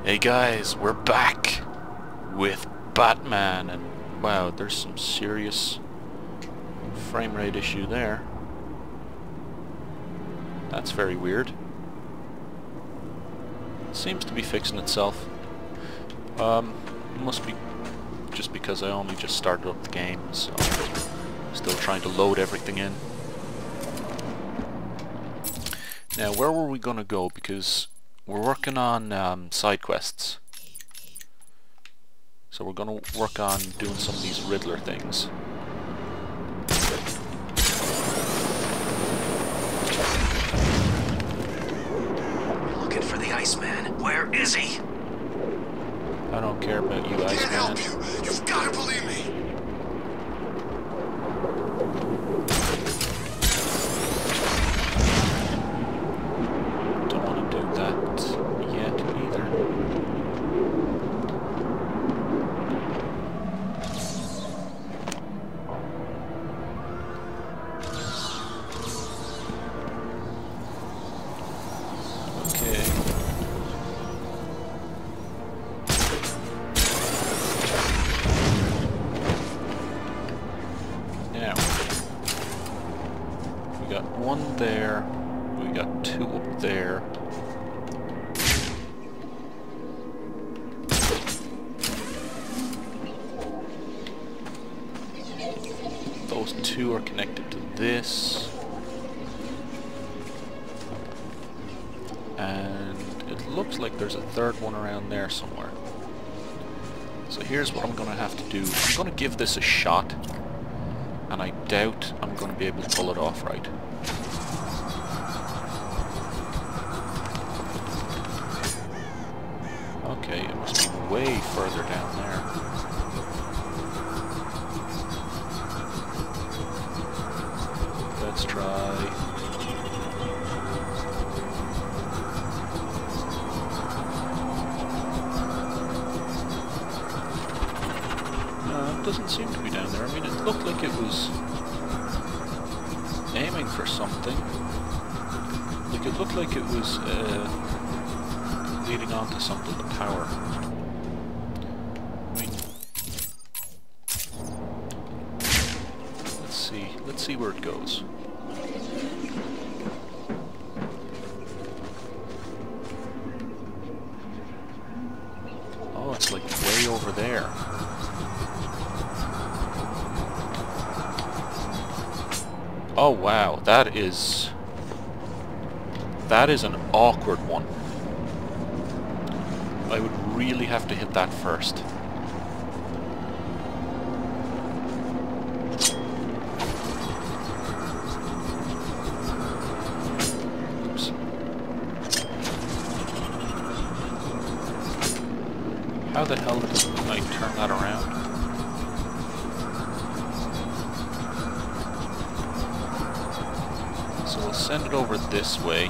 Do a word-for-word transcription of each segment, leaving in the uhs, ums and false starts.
Hey guys, we're back with Batman, and wow, there's some serious frame rate issue there. That's very weird. Seems to be fixing itself. Um, must be just because I only just started up the game, so still trying to load everything in. Now, where were we gonna go? Because we're working on um, side quests. So we're gonna work on doing some of these Riddler things. Looking for the Iceman. Where is he? I don't care about you, Iceman. Can't help you. You've got to believe me. Don't want to do that yet either. Okay. Now, we got one there, we got two up there. Those two are connected to this. And it looks like there's a third one around there somewhere. So here's what I'm gonna have to do. I'm gonna give this a shot, and I doubt I'm gonna be able to pull it off right. Okay, it must be way further down there. Let's try. No, it doesn't seem to be down there. I mean, it looked like it was aiming for something. Like, it looked like it was uh, leading on to something to power. I mean, let's see. Let's see where it goes. Oh, it's like way over there. Oh wow, that is... That is an awkward one. I would really have to hit that first. Oops. How the hell did I turn that around? So we'll send it over this way.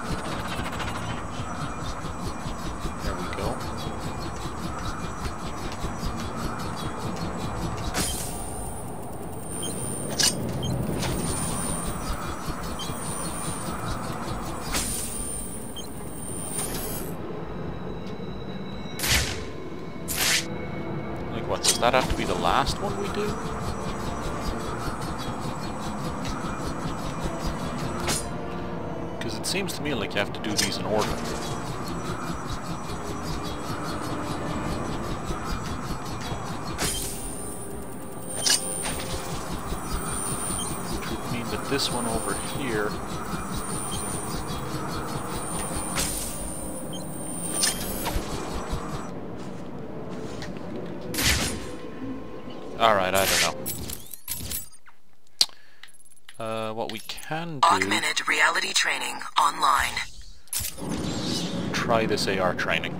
There we go. Like, what, does that have to be the last one we do? It seems to me like you have to do these in order. Which would mean that this one over here... Alright, I don't know. Uh, what we can do... Augmented reality training online. Try this A R training.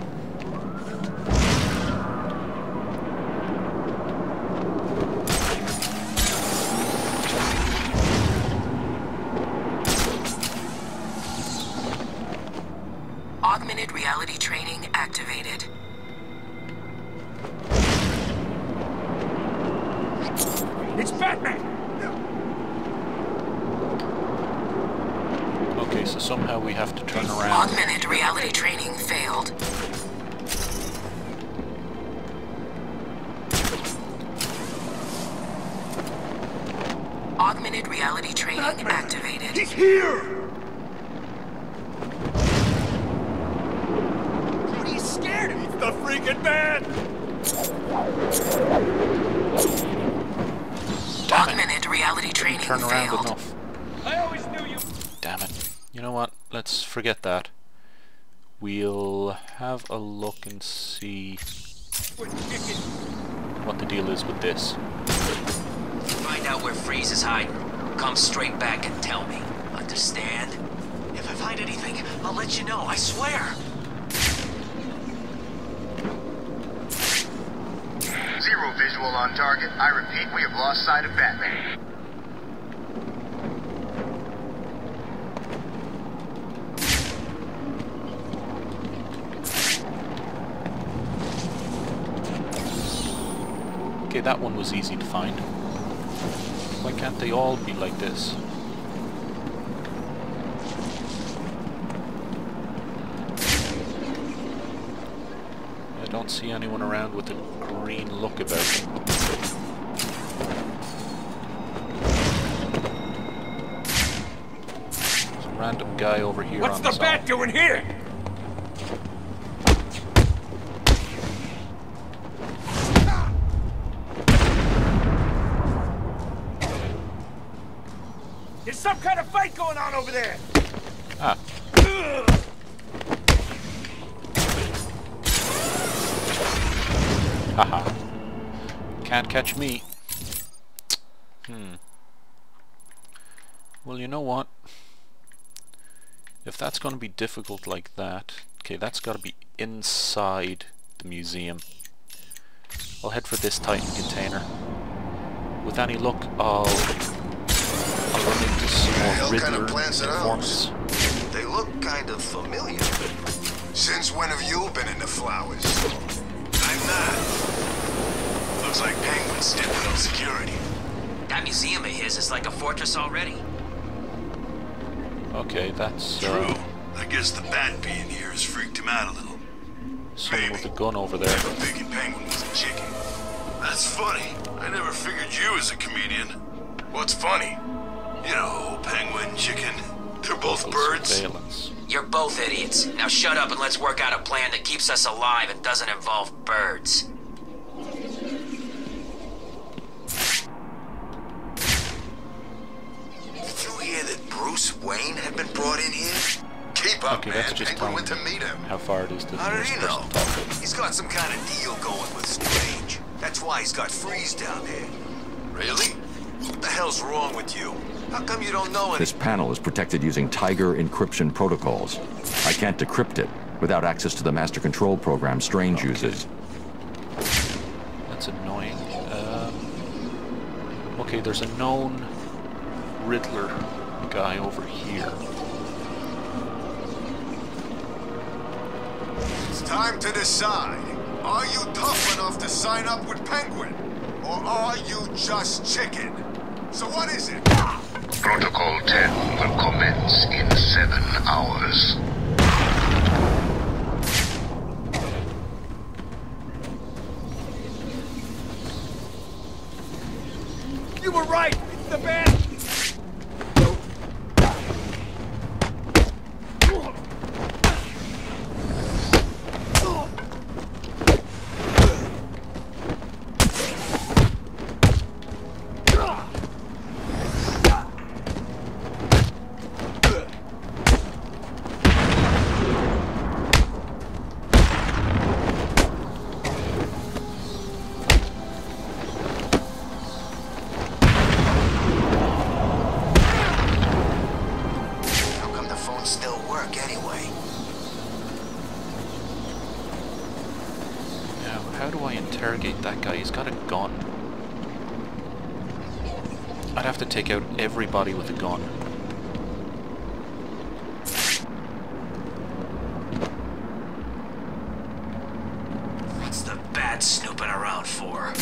Augmented reality training activated. It's Batman. Okay, so somehow we have to turn around. Augmented reality training failed. Augmented reality training Batman. activated. He's here! What are you scared of? It's the freaking man! Damn it. Augmented reality training Turn around failed. enough. I always knew you. Damn it. You know what? Let's forget that. We'll have a look and see We're chicken. what the deal is with this. Find out where Freeze is hiding. Come straight back and tell me. Understand? If I find anything, I'll let you know, I swear. Zero visual on target. I repeat, we have lost sight of Batman. Okay, that one was easy to find. Why can't they all be like this? I don't see anyone around with a green look about them. Some random guy over here What's on the his bat own. doing here? There's some kind of fight going on over there! Ah. Haha. Can't catch me. Hmm. Well, you know what? If that's going to be difficult like that... Okay, that's got to be inside the museum. I'll head for this Titan container. With any luck, I'll... I'll run into some more hell kind of Riddler plants are those? informants. They look kind of familiar. Since when have you been into flowers? I'm not. Looks like Penguin's stepping up security. That museum of his is like a fortress already. Okay, that's... Uh, True. I guess the bat being here has freaked him out a little. someone with a Maybe. gun over there. Never thinking Penguin was a chicken. That's funny. I never figured you as a comedian. What's funny? You know, penguin, chicken. They're both birds. Surveillance. You're both idiots. Now shut up and let's work out a plan that keeps us alive and doesn't involve birds. Did you hear that Bruce Wayne had been brought in here? Keep up, Okay, man. that's just Penguin telling went to me meet him. how far it is to the How did nearest he know? person talking. He's got some kind of deal going with Strange. That's why he's got Freeze down there. Really? What the hell's wrong with you? How come you don't know This anything? panel is protected using Tiger encryption protocols. I can't decrypt it without access to the master control program Strange uses. That's annoying. Um, okay, there's a known Riddler guy over here. It's time to decide. Are you tough enough to sign up with Penguin? Or are you just chicken? So what is it? Protocol ten will commence in seven hours. You were right! It's the band! How come the phones still work anyway? Now, how do I interrogate that guy? He's got a gun. I'd have to take out everybody with a gun. What's the bat snooping around for?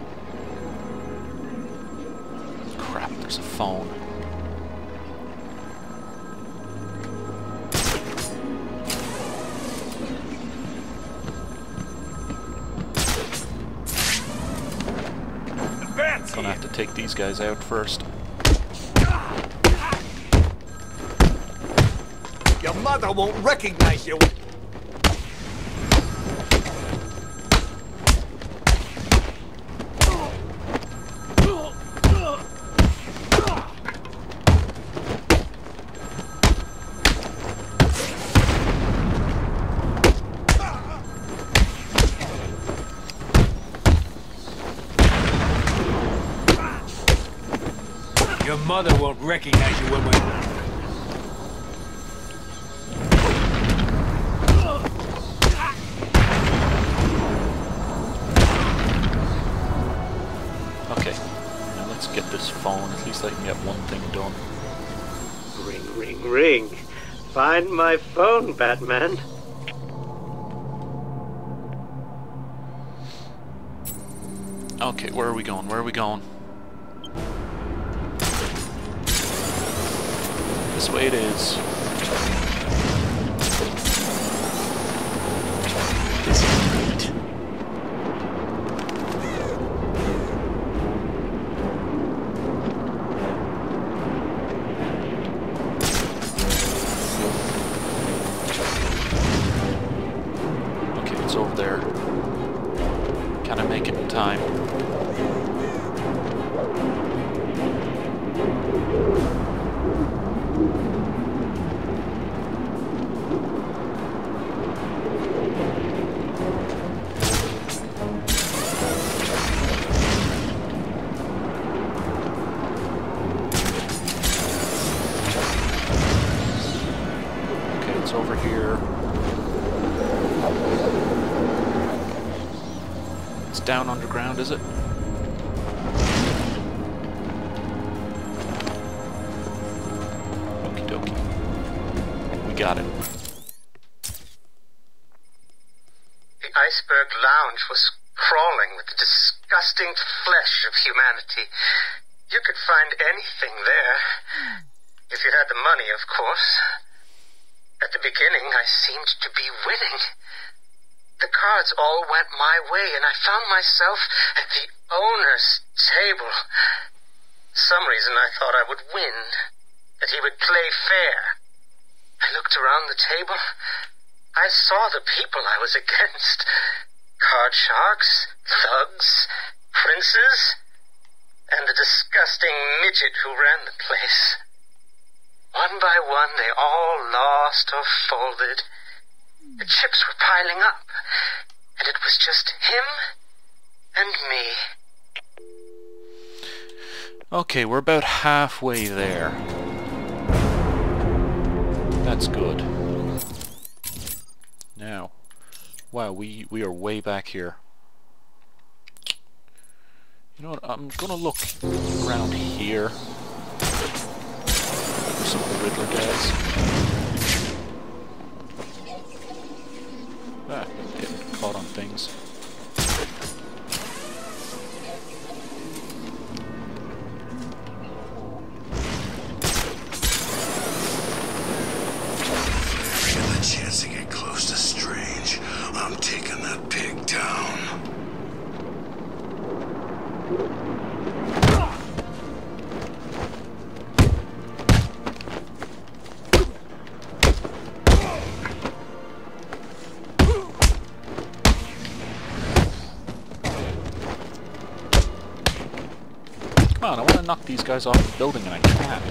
Crap, there's a phone. Gonna have to take these guys out first. Your mother won't recognize you. Your mother won't recognize you when we're... Okay, now let's get this phone. At least I can get one thing done. Ring, ring, ring. Find my phone, Batman. Okay, where are we going? Where are we going? This way it is. This is great. Okay, it's over there. Can I make it in time? Over here. It's down underground, is it? Okie dokie. We got it. The iceberg lounge was crawling with the disgusting flesh of humanity. You could find anything there. If you had the money, of course. At the beginning, I seemed to be winning. The cards all went my way, and I found myself at the owner's table. Some reason I thought I would win, that he would play fair. I looked around the table. I saw the people I was against. Card sharks, thugs, princes, and the disgusting midget who ran the place. One by one, they all lost or folded. The chips were piling up, and it was just him and me. Okay, we're about halfway there. That's good. Now, wow, we, we are way back here. You know what, I'm gonna look around here. Some of the Riddler guys. Ah, getting caught on things. If I get the chance to get close to Strange, I'm taking that pig down. Come on, I want to knock these guys off the building and I can't.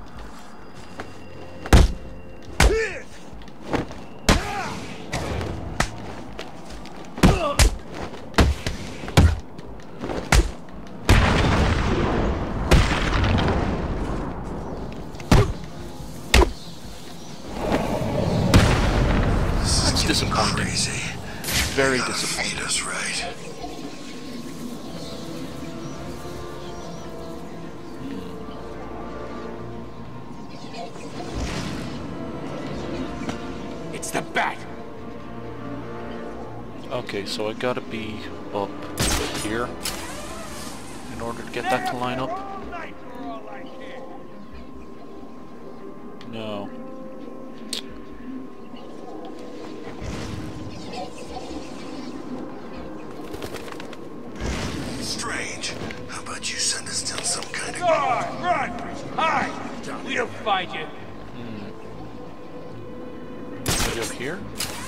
That's disappointing. Crazy. Very Gotta disappointing. feed us right. It's the Bat! Okay, so I gotta be up here in order to get that to line up. No. Strange. How about you Hide! We'll find you. Hmm. Maybe up here?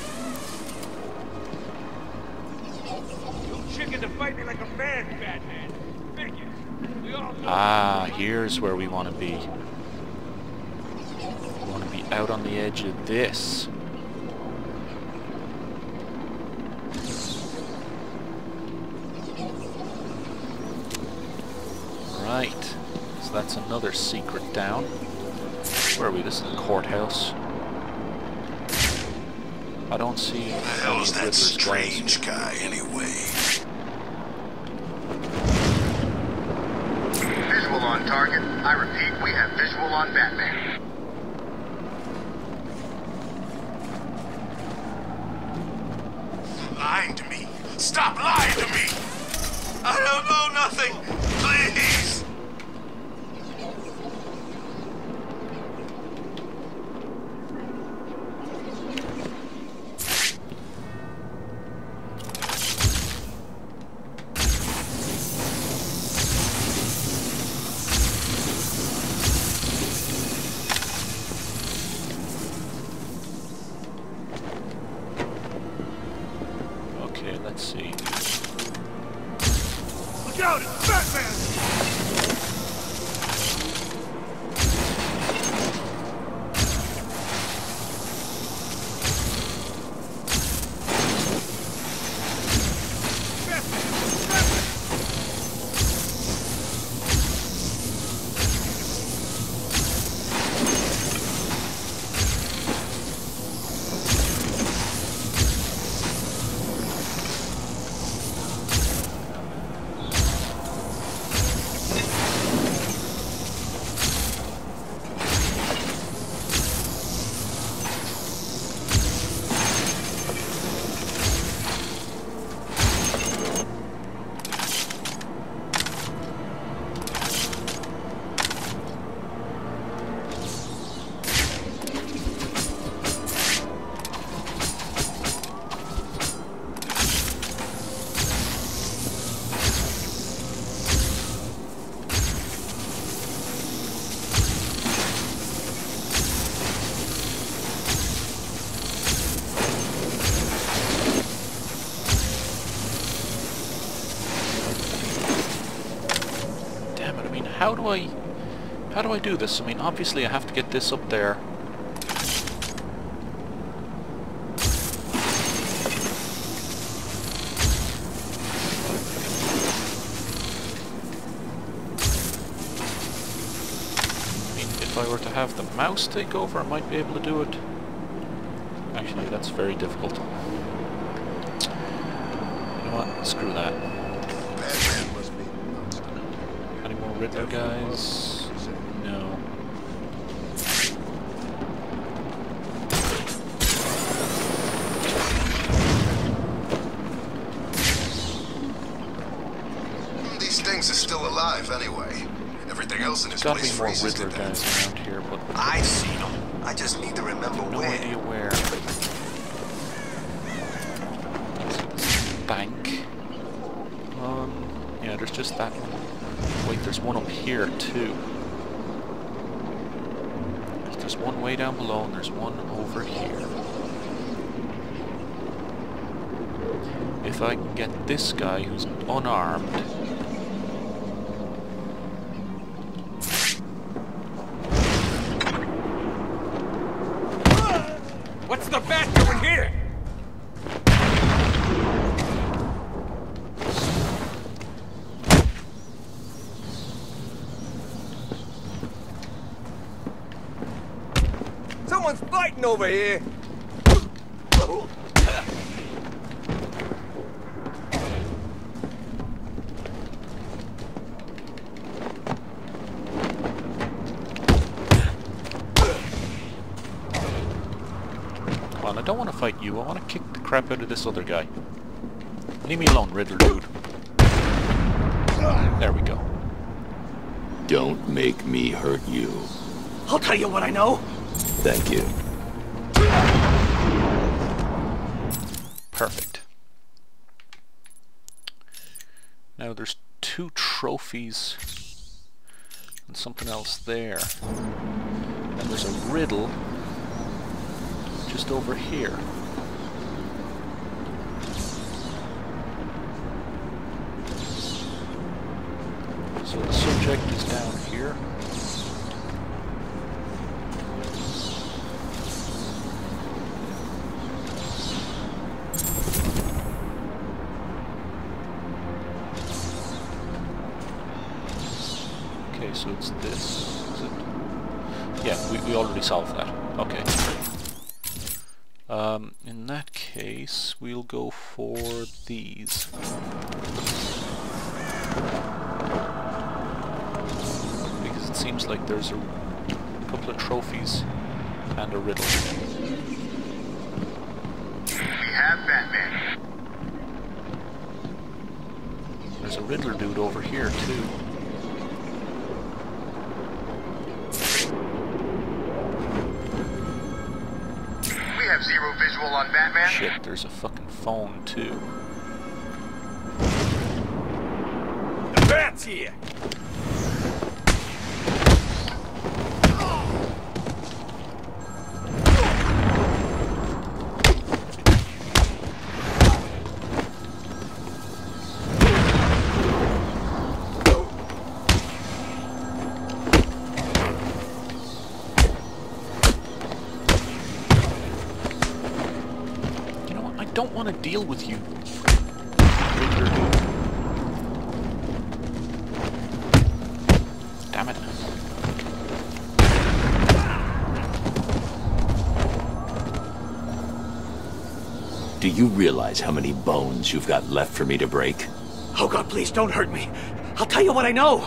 You chicken to fight me like a man, Batman. Figures. We all know. Ah, here's where we want to be. We want to be out on the edge of this. Right. So that's another secret down. Where are we? This is the courthouse. I don't see Who the hell is that Riddler's strange guy, anyway? Visual on target. I repeat, we have visual on Batman. Lying to me. Stop lying to me! I don't know nothing! Please! Okay, let's see. Look out! It's Batman! How do I... How do I do this? I mean, obviously I have to get this up there. I mean, if I were to have the mouse take over, I might be able to do it. Actually, that's very difficult. You know what? Screw that. Batman must be... Any more Riddler guys? No. These things are still alive anyway. Everything else in this There's gotta place be more freezes to Riddler death. guys around here, but I've seen them. I just need to remember no where. idea where. Bank. Um, yeah, there's just that one. Wait, there's one up here too. There's one way down below and there's one over here. If I can get this guy who's unarmed. What's the bat doing here? Someone's fighting over here. Well, I don't want to fight you. I want to kick the crap out of this other guy. Leave me alone, Riddler dude. There we go. Don't make me hurt you. I'll tell you what I know. Thank you. Perfect. Now there's two trophies And something else there. And there's a riddle just over here. So the subject is down here. Okay, so it's this, is it? Yeah, we, we already solved that. Okay. Um, in that case, we'll go for these. Because it seems like there's a couple of trophies and a riddle. We have Batman. There's a Riddler dude over here, too. We have zero visual on Batman. Shit, there's a fucking phone, too. The Bat's here! I don't want to deal with you, Riddler dude. Damn it. Do you realize how many bones you've got left for me to break? Oh God, please don't hurt me. I'll tell you what I know.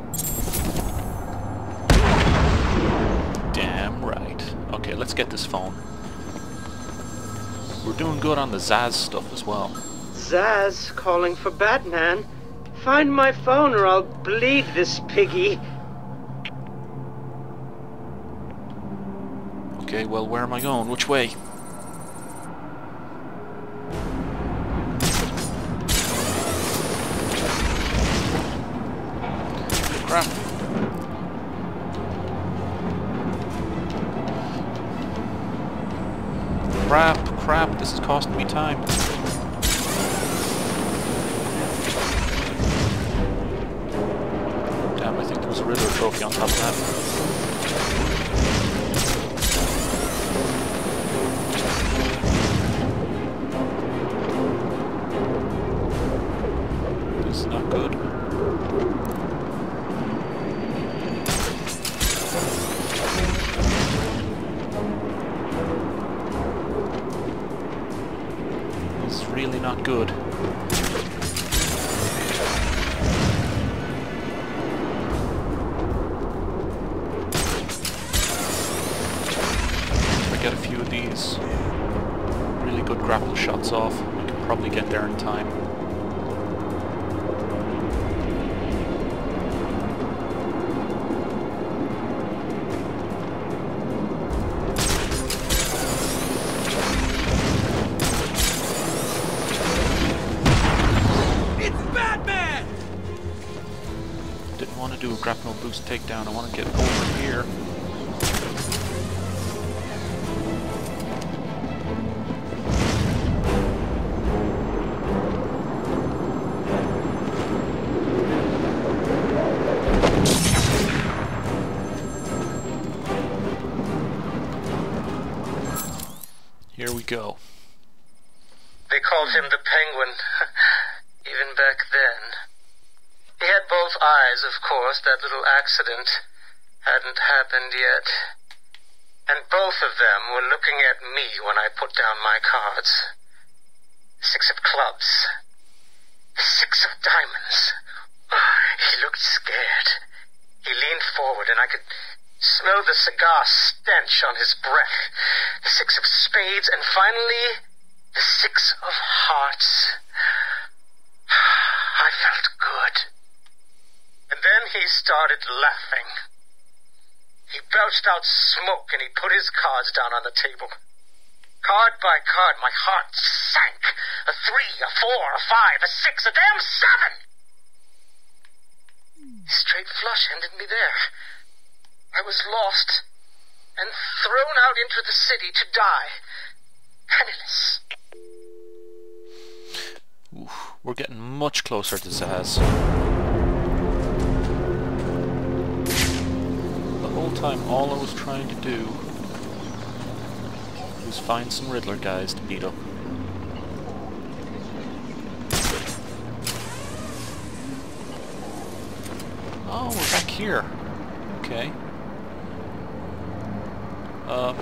Damn right. Okay, let's get this phone. We're doing good on the Zsasz stuff as well. Zsasz calling for Batman? Find my phone or I'll bleed this piggy. Okay, well, where am I going? Which way? Crap. Crap, crap, this is costing me time. Damn, I think there was a Riddler trophy on top of that. This is not good. It's really not good. If I get a few of these really good grapple shots off, I can probably get there in time. Do a grapnel boost takedown. I want to get over here. Here we go. They called him the Penguin, even back then. He had both eyes, of course. That little accident hadn't happened yet. And both of them were looking at me when I put down my cards. Six of clubs. Six of diamonds. He looked scared. He leaned forward and I could smell the cigar stench on his breath. The six of spades and finally the six of hearts. I felt good. And then he started laughing. He belched out smoke and he put his cards down on the table. Card by card, my heart sank. A three, a four, a five, a six, a damn seven! Straight flush ended me there. I was lost and thrown out into the city to die. Penniless. Oof, we're getting much closer to Zaz. The whole time, all I was trying to do was find some Riddler guys to beat up. Oh, we're back here. Okay. Um...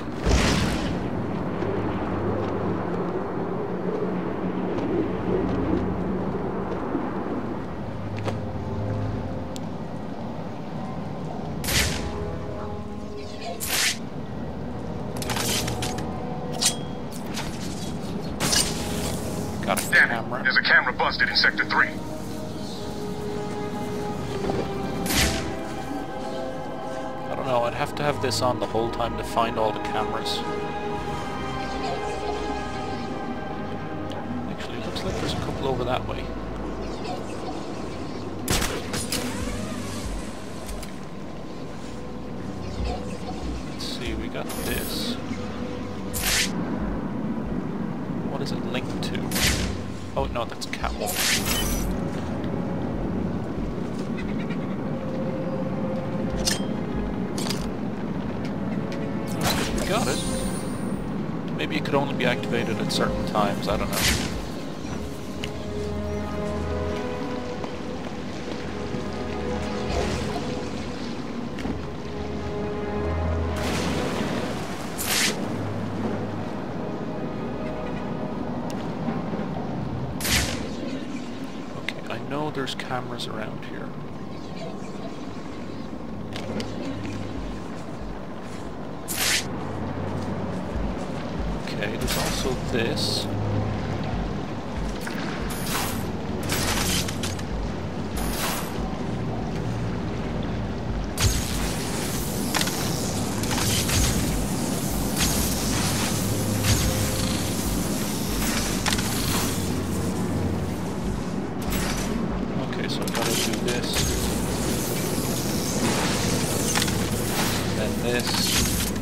Got a Damn camera. it. There's a camera busted in Sector three. I don't know, I'd have to have this on the whole time to find all the cameras. Actually, it looks like there's a couple over that way. Let's see, we got this. What is it linked to? Oh no, that's Catwoman. Got it. Maybe it could only be activated at certain times, I don't know. Okay, I know there's cameras around here. Okay, there's also this. Okay, so I gotta do this. Then this.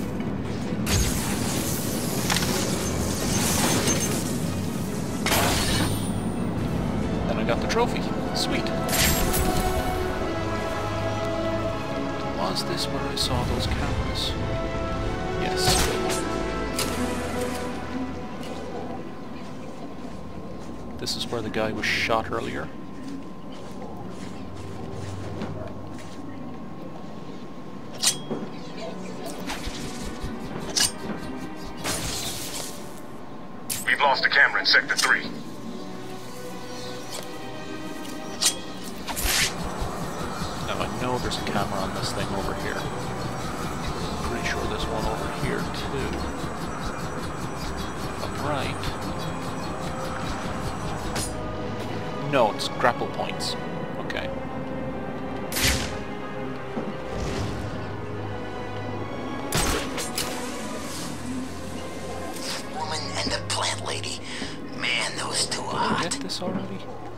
I got the trophy. Sweet. Was this where I saw those cameras? Yes. This is where the guy was shot earlier. We've lost a camera in Sector three. I know there's a camera on this thing over here. Pretty sure there's one over here too. If I'm right. No, it's grapple points. Okay. Woman and the plant lady. Man, those two are Did I hot. get this already?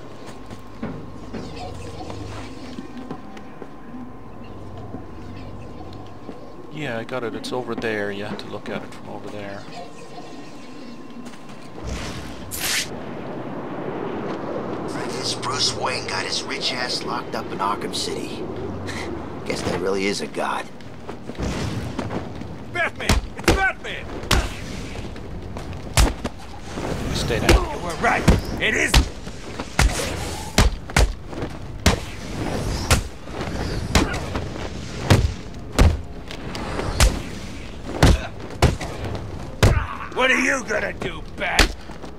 Yeah, I got it. It's over there. You have to look at it from over there. This Bruce Wayne got his rich ass locked up in Arkham City. Guess there really is a god. Batman! It's Batman! Stay down. You were right. It is. What are you gonna do, Bat?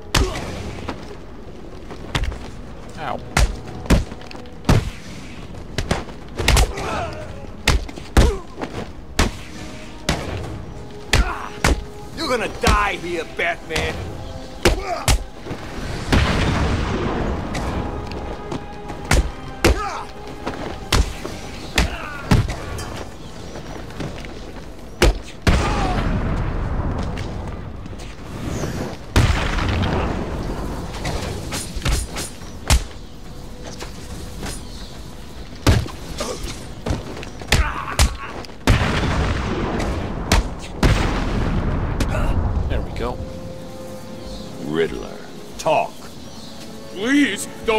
Ow. You're gonna die here, Batman.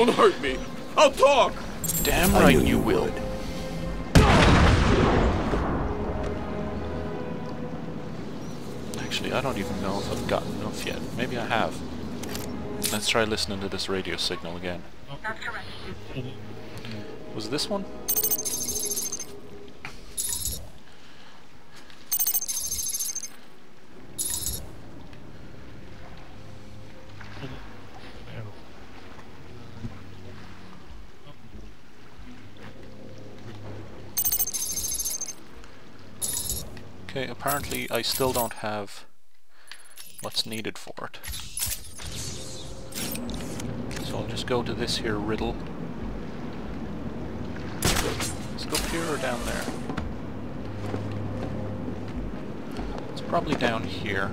don't hurt me. I'll talk. Damn right you will. Actually, I don't even know if I've gotten enough yet. Maybe I have. Let's try listening to this radio signal again. Was it this one? Okay, apparently I still don't have what's needed for it. So I'll just go to this here riddle. Is it up here or down there? It's probably down here.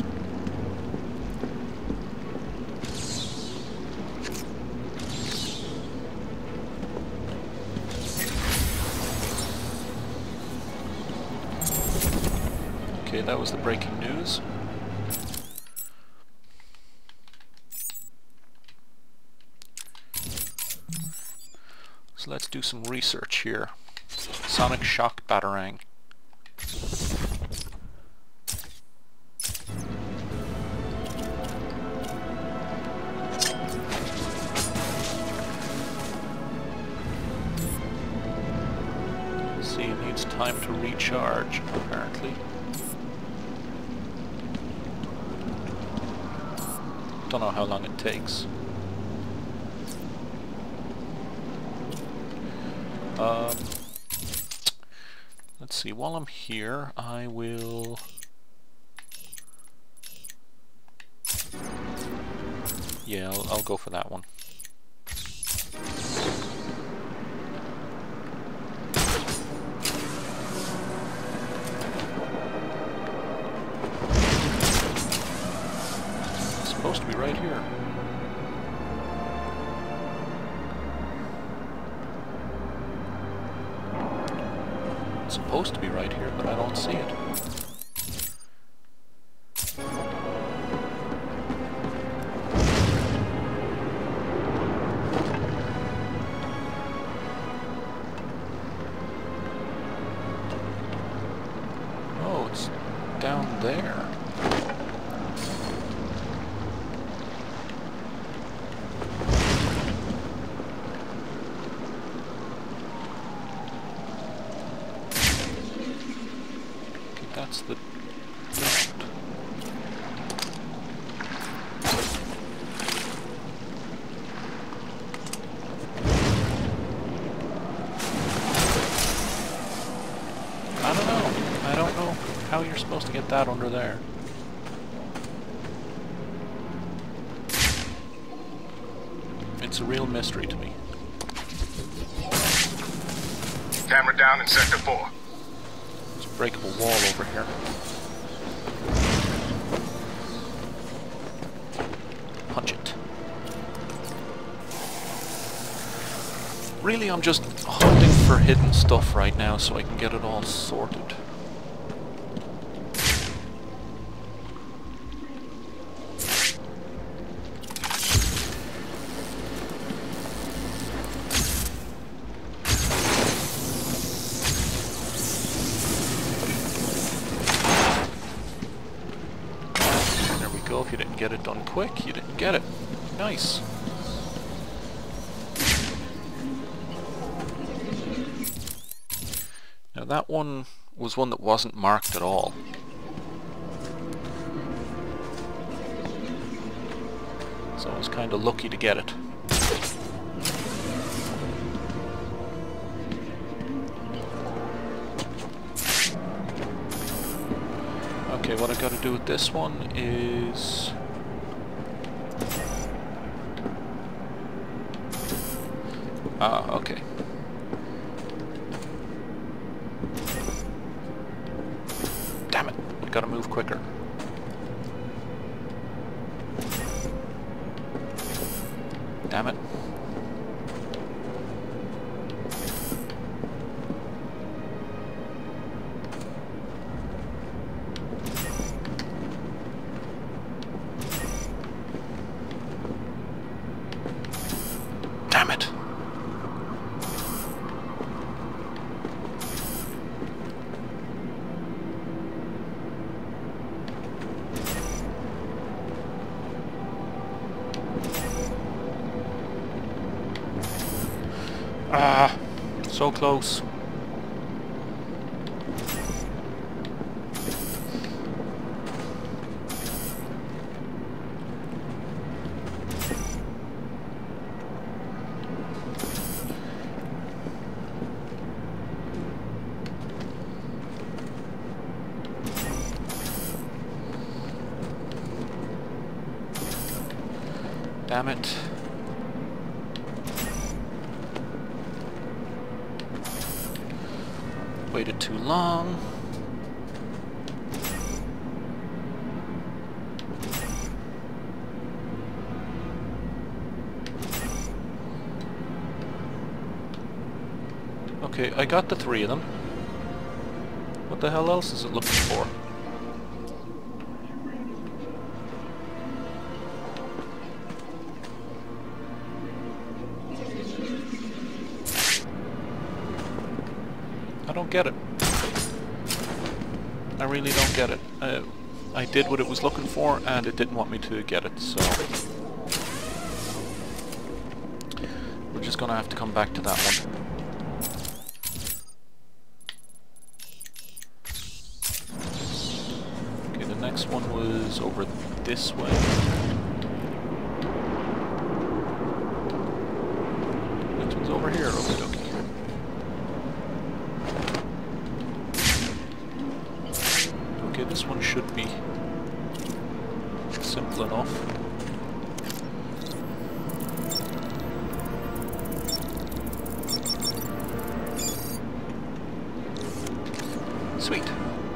Okay, that was the breaking news. So let's do some research here. Sonic Shock Batarang. See, it needs time to recharge, apparently. Don't know how long it takes. Um, let's see, while I'm here, I will... Yeah, I'll, I'll go for that one. It's supposed to be right here. Supposed to be right here, but I don't see it. Oh, it's down there. That's the ground. I don't know. I don't know how you're supposed to get that under there. It's a real mystery to me. Camera down in sector four. Breakable wall over here. Punch it. Really, I'm just hunting for hidden stuff right now so I can get it all sorted. If you didn't get it done quick, you didn't get it. Nice. Now that one was one that wasn't marked at all. So I was kind of lucky to get it. Okay, what I gotta do with this one is... Ah, okay. Damn it, I gotta move quicker. Damn it. Damn it. Ah, so close. Damn it. Waited too long. Okay, I got the three of them. What the hell else is it looking for? I don't get it. I really don't get it. Uh, I did what it was looking for and it didn't want me to get it, so... we're just gonna have to come back to that one. Okay, the next one was over this way. Next one's over here, okie dokie. Okay, this one should be simple enough. Sweet.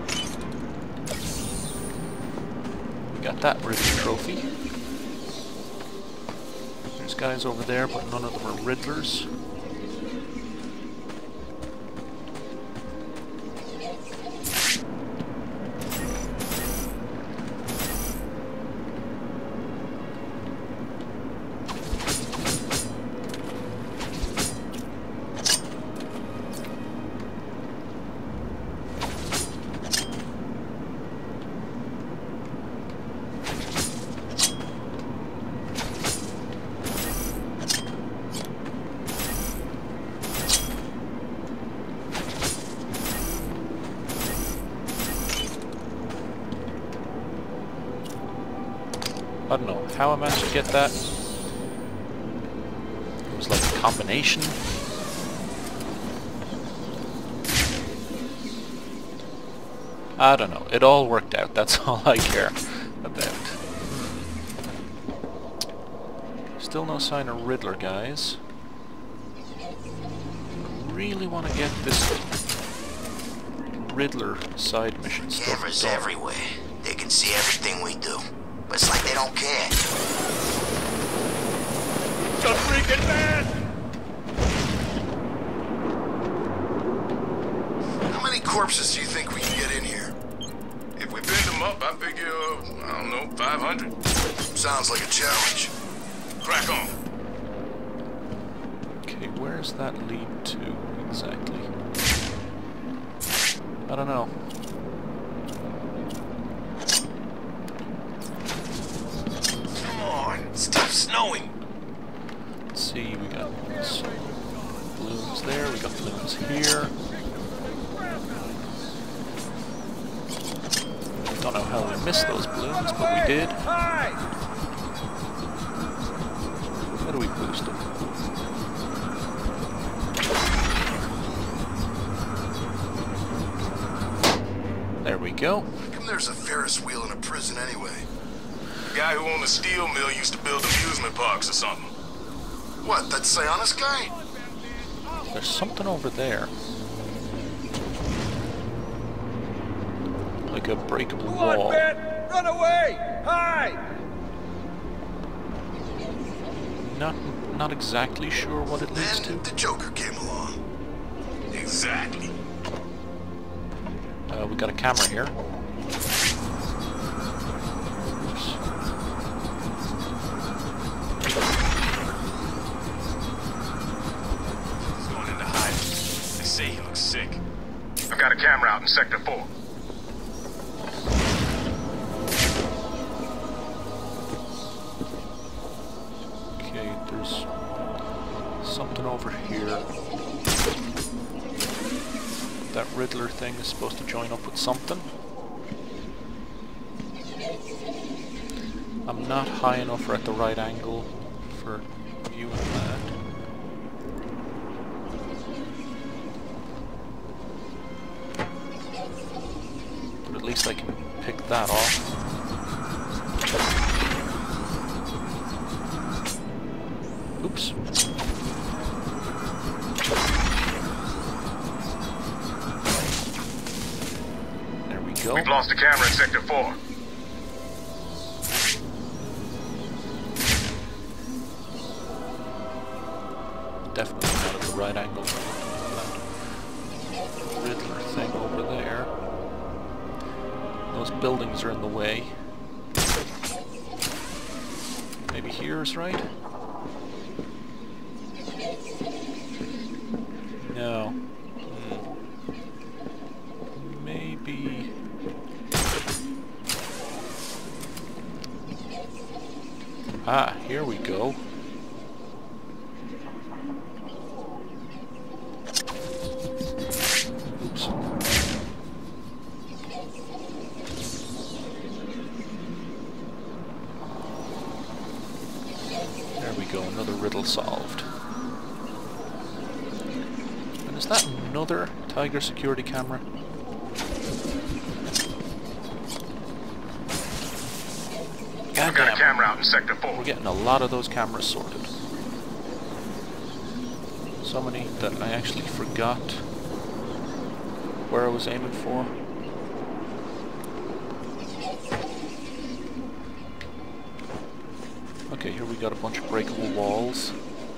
We got that Riddler trophy. There's guys over there, but none of them are Riddlers. I don't know how I managed to get that. It was like a combination. I don't know. It all worked out. That's all I care about. Still no sign of Riddler, guys. I really want to get this Riddler side mission stuff Cameras done. everywhere. They can see everything we do. But it's like they don't care. The freaking man! How many corpses do you think we can get in here? If we bend them up, I figure, uh, I don't know, five hundred. Sounds like a challenge. Crack on. Okay, where's that lead to exactly? I don't know. Come on, stop snowing. Let's see, we got some balloons there, we got balloons here. Don't know how we missed those balloons, but we did. How do we boost them? There we go. How come there's a Ferris wheel in a prison anyway? The guy who owned the steel mill used to build amusement parks or something. What, that Sionis guy? There's something over there. Like a breakable Come wall. on, Ben! Run away! Hide! Not, not exactly sure what it leads to. Then the Joker came along. Exactly. Uh, we got a camera here. He's going into hiding. They say he looks sick. I've got a camera out in Sector four. Okay, there's something over over here. That Riddler thing is supposed to join up with something. I'm not high enough or at the right angle for viewing that. But at least I can pick that off. Oops. There we go. We've lost a camera in Sector four. Definitely not at the right angle. That Riddler thing over there. Those buildings are in the way. Maybe here's right? No. Hmm. Maybe... Ah, here we go. Oops. There we go, another riddle solved. And is that another Tiger security camera? I've got a camera out in Sector four. We're getting a lot of those cameras sorted. So many that I actually forgot where I was aiming for. Okay, here we got a bunch of breakable walls.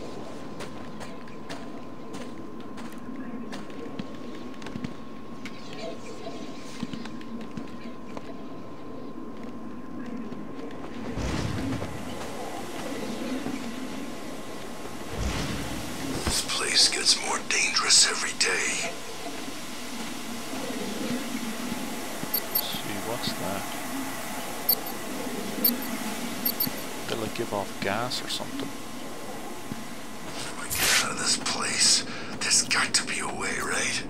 This place gets more dangerous every day. Let's see, what's that? They like give off gas or something. If we get out of this place, there's got to be a way, right?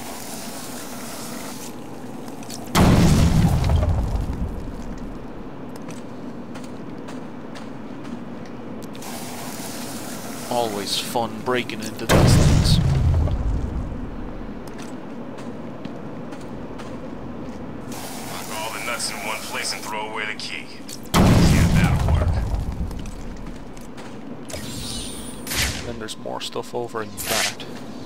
Always fun breaking into these things. Lock all the nuts in one place and throw away the key. Yeah, that'll work. And then there's more stuff over in that.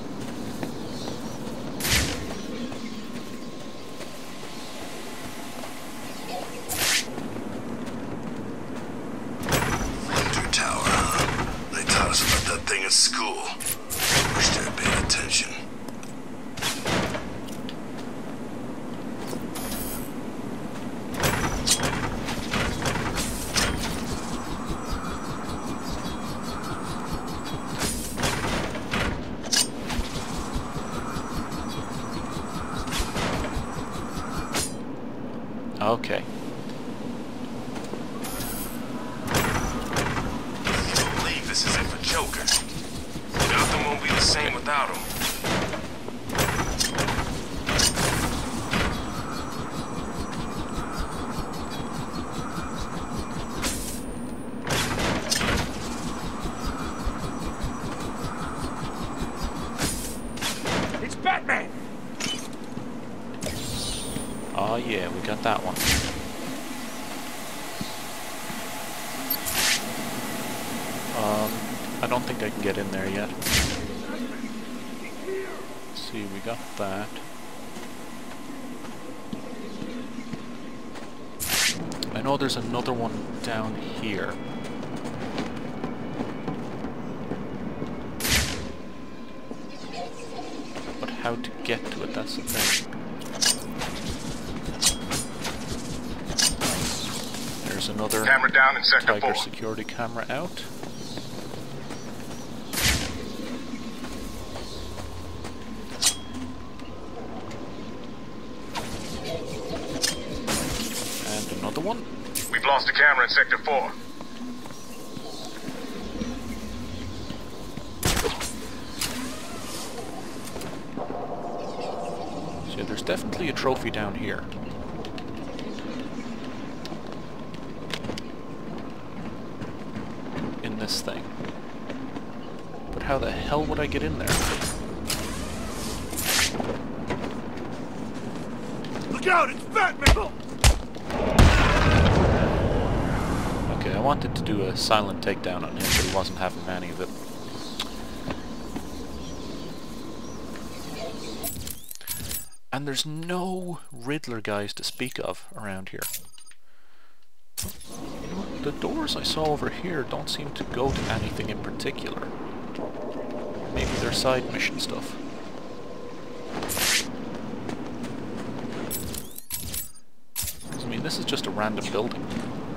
Wonder Tower, huh? They taught us about that thing at school. Wish they'd paid attention. Okay. I can't believe this is it for Joker. Gotham won't be the same without him. It's Batman! Oh yeah, we got that one. Um, I don't think I can get in there yet. Let's see, we got that. I know there's another one down here. But how to get to it, that's the thing. There's another Camera down in Sector Tiger four. security camera out. And another one. We've lost a camera in Sector four. definitely a trophy down here. In this thing. But how the hell would I get in there? Look out, it's Batman! Okay, I wanted to do a silent takedown on him, but he wasn't having any of it. And there's no Riddler guys to speak of around here. You know what? The doors I saw over here don't seem to go to anything in particular. Maybe they're side mission stuff. Because, I mean, this is just a random building.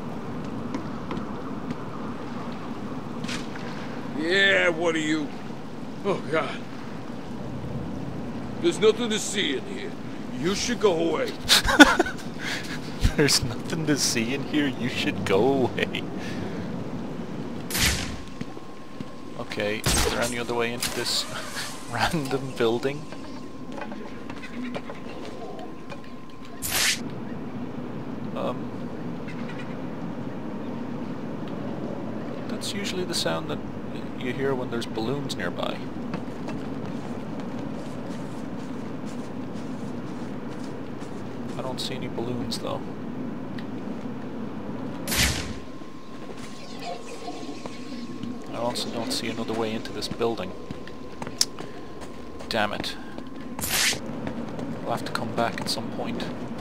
Yeah, what are you? Oh, God. There's nothing to see in here. You should go away. There's nothing to see in here. You should go away. Okay, is there any other way into this random building? Um... That's usually the sound that you hear when there's balloons nearby. I don't see any balloons though. I also don't see another way into this building. Damn it. We'll have to come back at some point.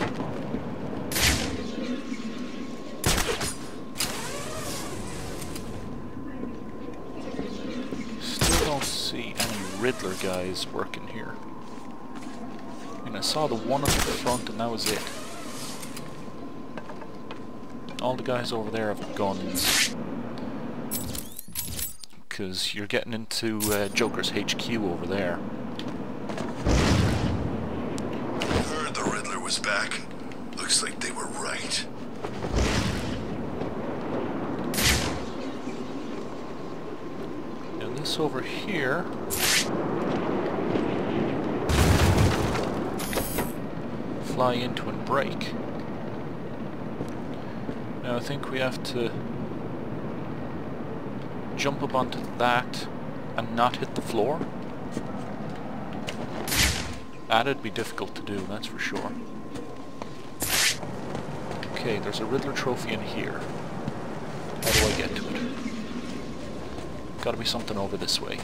Still don't see any Riddler guys working here. I mean, I saw the one up at the front and that was it. All the guys over there have guns. Because you're getting into uh, Joker's H Q over there. I heard the Riddler was back. Looks like they were right. Now this over here... fly into and break. Now I think we have to jump up onto that and not hit the floor. That'd be difficult to do, that's for sure. Okay, there's a Riddler trophy in here. How do I get to it? Gotta be something over this way.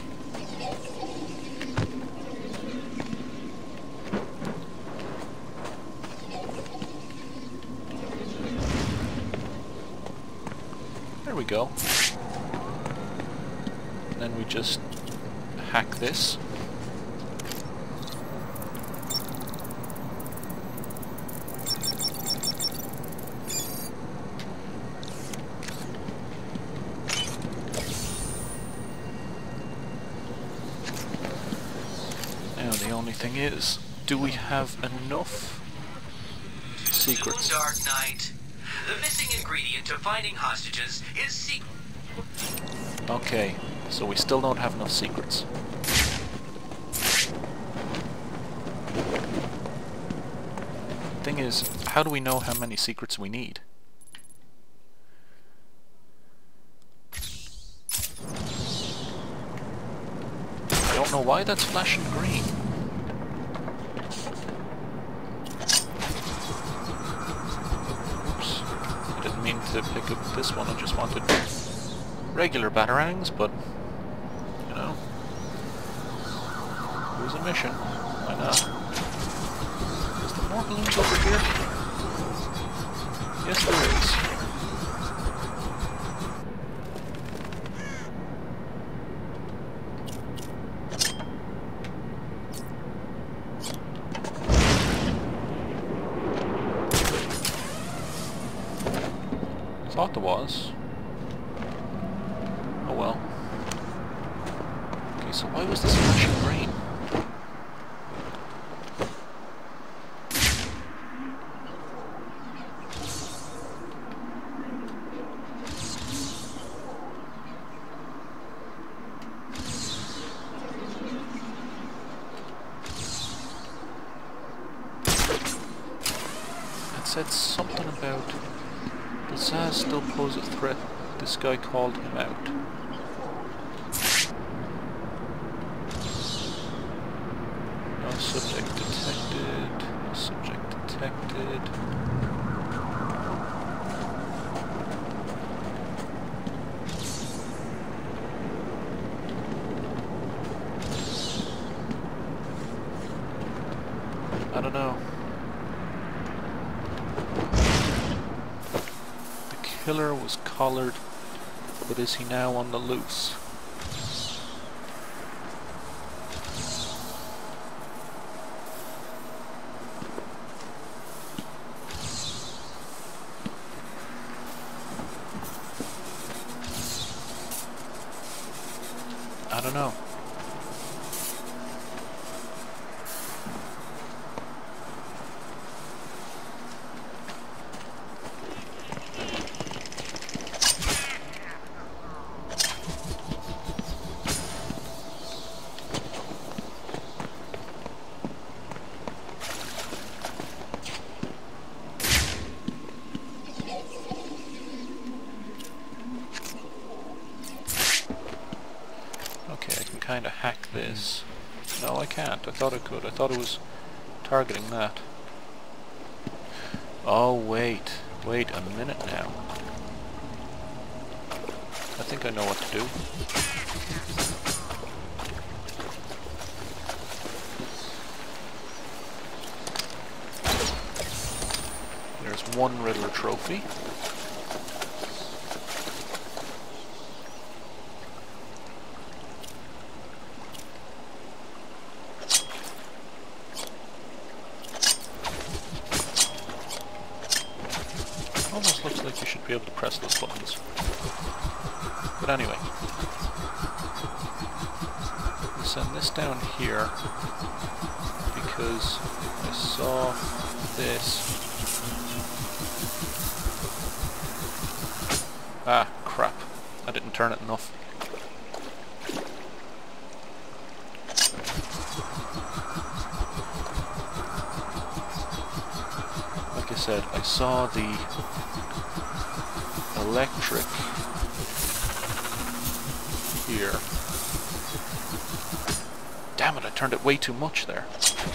There we go. And then we just hack this. Now the only thing is, do we have enough secrets? Dark Knight. The missing ingredient to finding hostages is secret. Okay, so we still don't have enough secrets. Thing is, how do we know how many secrets we need? I don't know why that's flashing green. Mean to pick up this one, I just wanted regular batarangs, but you know, it was a mission. Why not? Is there more balloons over here? Yes, there is. Thought there was. Oh well. Okay, so why was this flashing green? said something about the Zaz still pose a threat. This guy called him out. No subject detected. No subject detected. I don't know. The killer was collared, but is he now on the loose? I don't know. Kind of hack this. No, I can't. I thought I could. I thought it was targeting that. Oh, wait. Wait a minute now. I think I know what to do. There's one Riddler trophy. Almost looks like you should be able to press those buttons. But anyway. We'll send this down here because I saw this. Ah, crap. I didn't turn it enough. Like I said, I saw the electric here. Damn it, I turned it way too much there.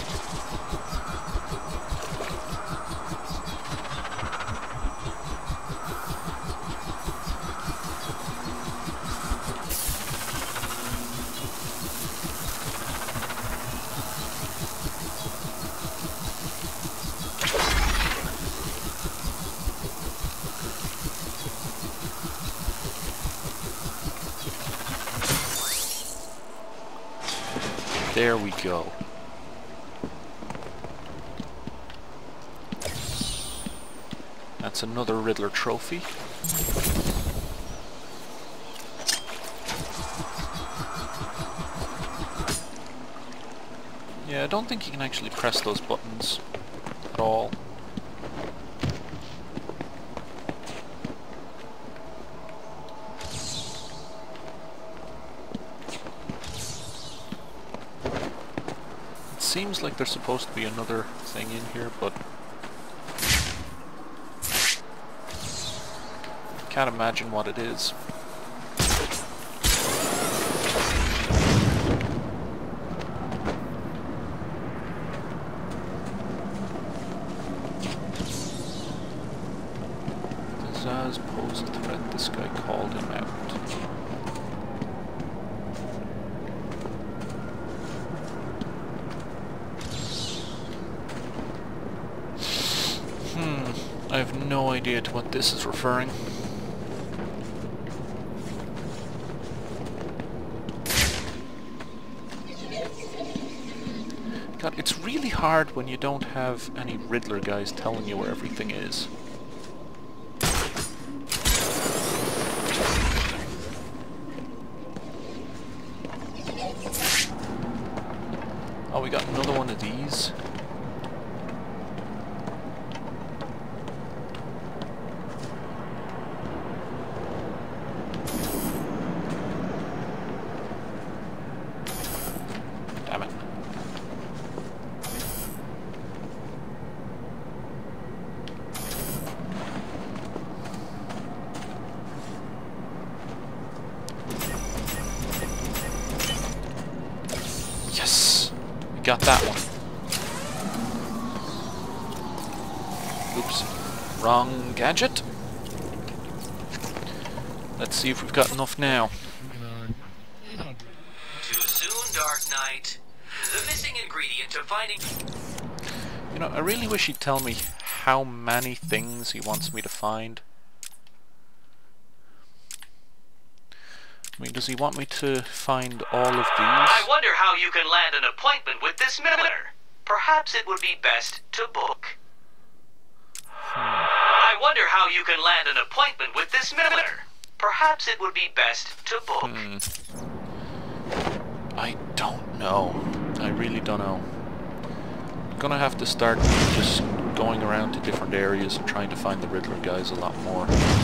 There we go. That's another Riddler trophy. Yeah, I don't think you can actually press those buttons at all. Seems like there's supposed to be another thing in here, but can't imagine what it is. The Zaz posed a threat. This guy called him out. I have no idea to what this is referring. God, it's really hard when you don't have any Riddler guys telling you where everything is. Oh, we got another one of these. Yes! We got that one. Oops. Wrong gadget. Let's see if we've got enough now. Too soon, Dark Knight. The missing ingredient to finding... You know, I really wish he'd tell me how many things he wants me to find. I mean, does he want me to find all of these? I wonder how you can land an appointment with this miller. Perhaps it would be best to book. Hmm. I wonder how you can land an appointment with this miller. Perhaps it would be best to book. Hmm. I don't know. I really don't know. I'm gonna have to start just going around to different areas and trying to find the Riddler guys a lot more.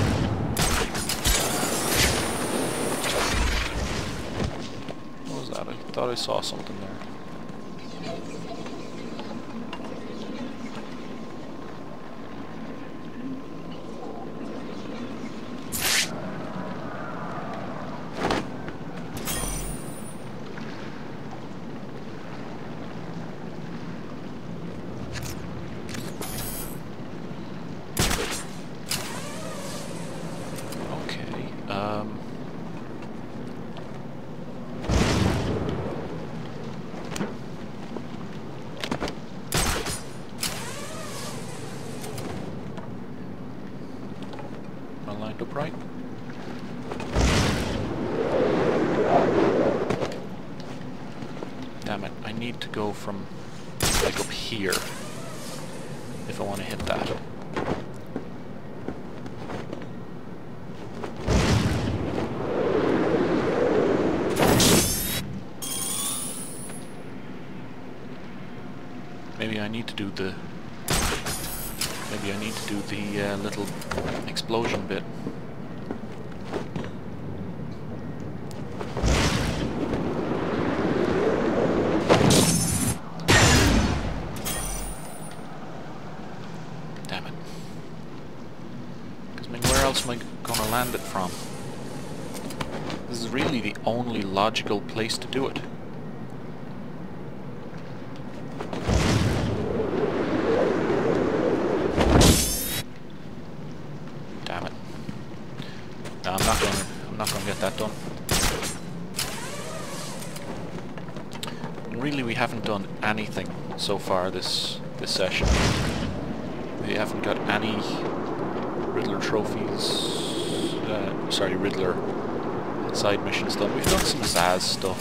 What was that? I thought I saw something there. Um, am I lined up right? Damn it, I need to go from like up here if I want to hit that. Maybe I need to do the... Maybe I need to do the uh, little explosion bit. Damn it. Because, I mean, where else am I going to land it from? This is really the only logical place to do it. No, I'm not going. I'm not going to get that done. And really, we haven't done anything so far this this session. We haven't got any Riddler trophies. Uh, sorry, Riddler side missions done. We've done some Zsasz stuff.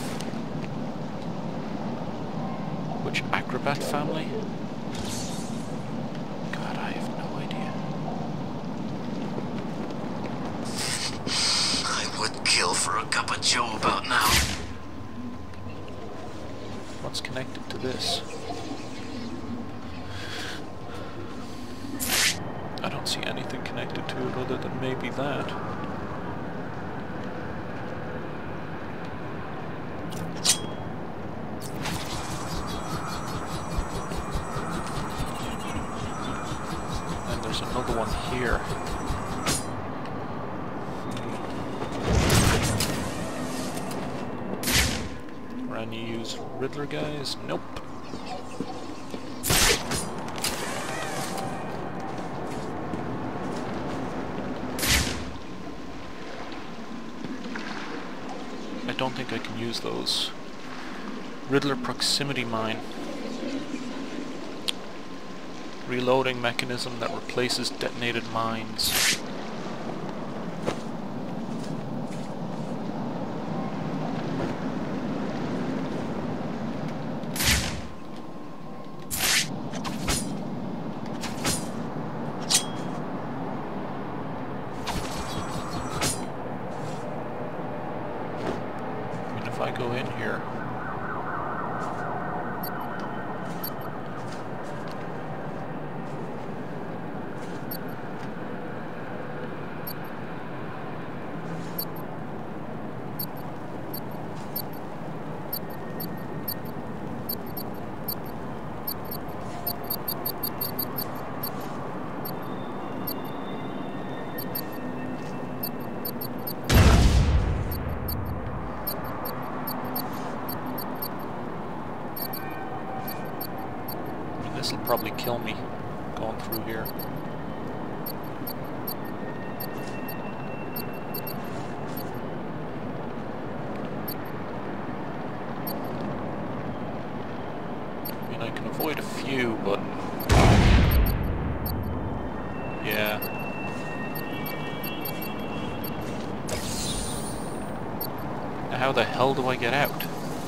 Which Acrobat family? God, I have no idea. Kill for a cup of joe about now. What's connected to this? I don't see anything connected to it other than maybe that. And there's another one here. Any use Riddler guys? Nope. I don't think I can use those. Riddler proximity mine. Reloading mechanism that replaces detonated mines. If I go in here, this will probably kill me going through here. I mean, I can avoid a few, but... yeah. Now how the hell do I get out?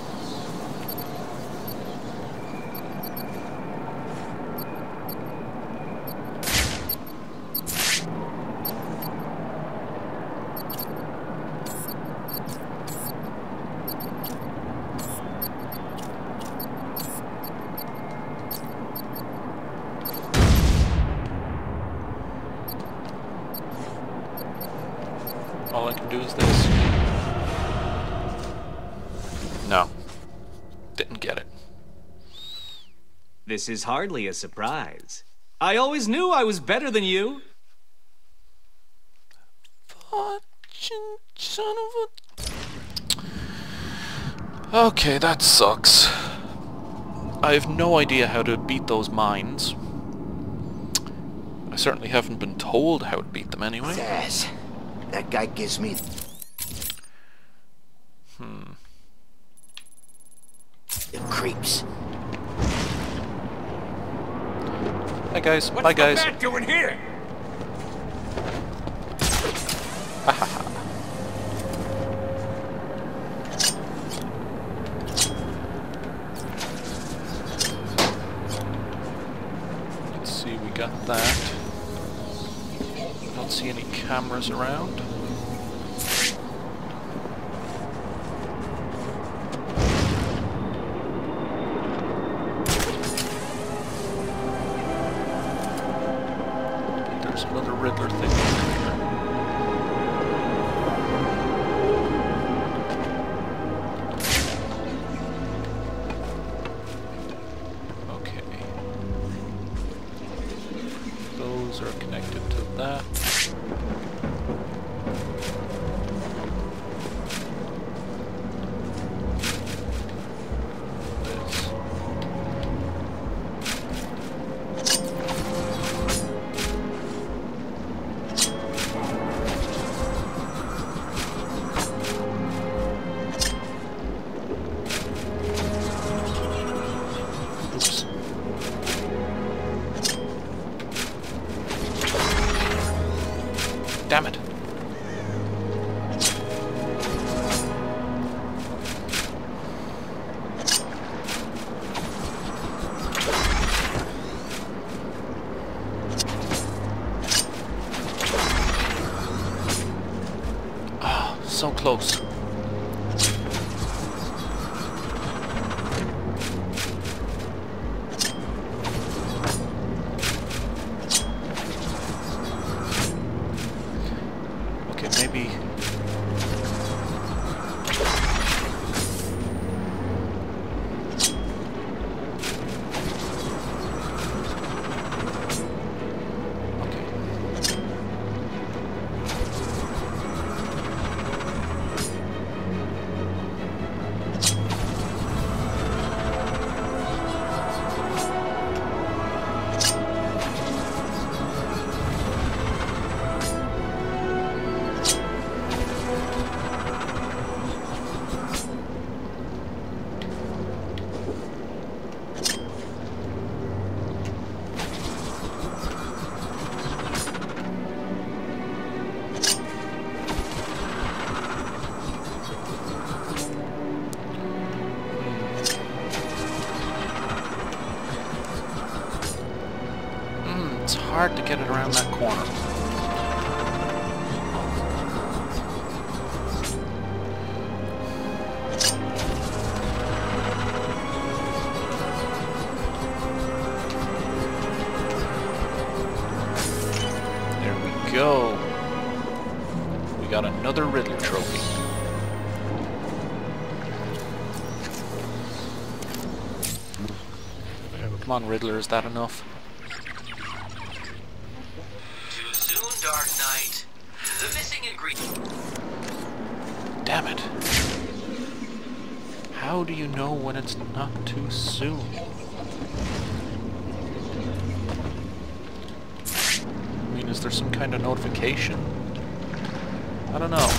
All I can do is this. No. Didn't get it. This is hardly a surprise. I always knew I was better than you. Fortune, son of a... Okay, that sucks. I have no idea how to beat those mines. I certainly haven't been told how to beat them anyway. Yes. That guy gives me... Hmm. The creeps. Hi guys. What's Bye guys. What's the bat doing here? Let's see, we got that. Don't see any cameras around. There's another Riddler thing over here. Okay. Those are connected to that. Damn it. Ah, oh, so close. Maybe... It's hard to get it around that corner. There we go. We got another Riddler trophy. Come on, Riddler, is that enough? Too soon, Dark Knight. The missing ingredient. Damn it. How do you know when it's not too soon? Is there some kind of notification? I don't know.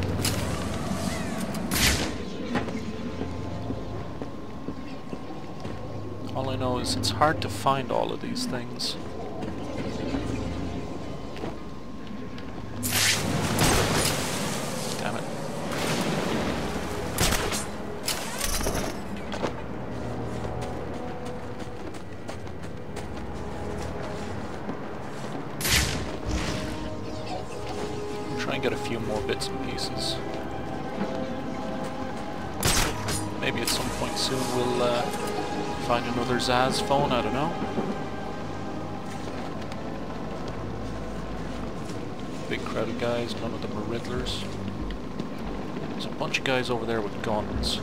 All I know is it's hard to find all of these things. Damn it. I'll try and get a few more bits and pieces. Maybe at some point soon we'll uh, find another Zaz phone, I don't know. Big crowd of guys, none of them are Riddlers. There's a bunch of guys over there with guns.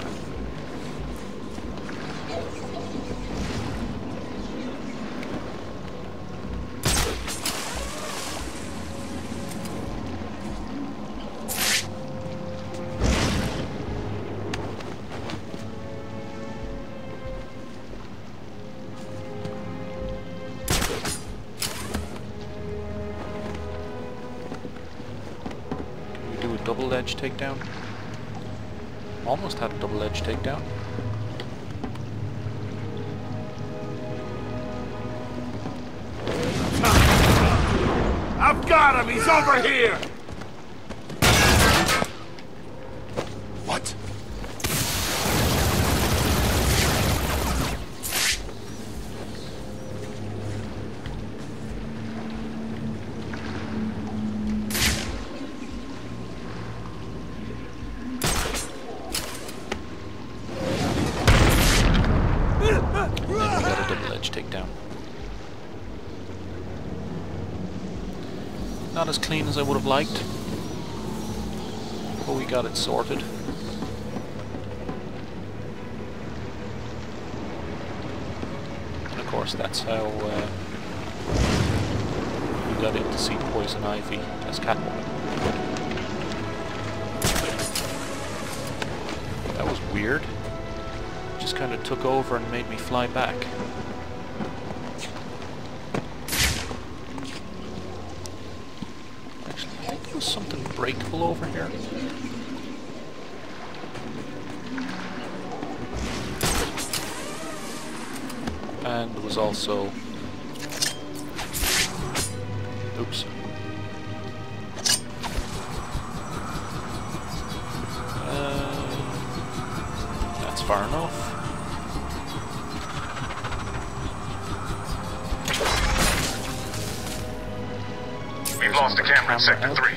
Double edge takedown. Almost had a double edge takedown. I've got him! He's over here! What? Takedown. Not as clean as I would have liked, but we got it sorted. And of course that's how uh, we got in to see Poison Ivy as Catwoman. That was weird. Just kind of took over and made me fly back. Actually, I think there was something breakable over here. And there was also... Oops. Uh, that's far enough. We've lost a camera in Sector three.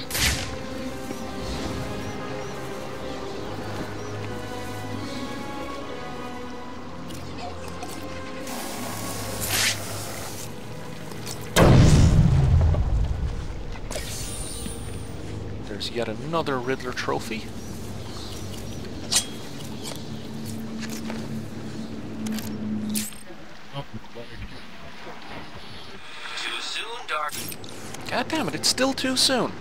There's yet another Riddler trophy. Too soon, Dark. God damn it, it's still too soon.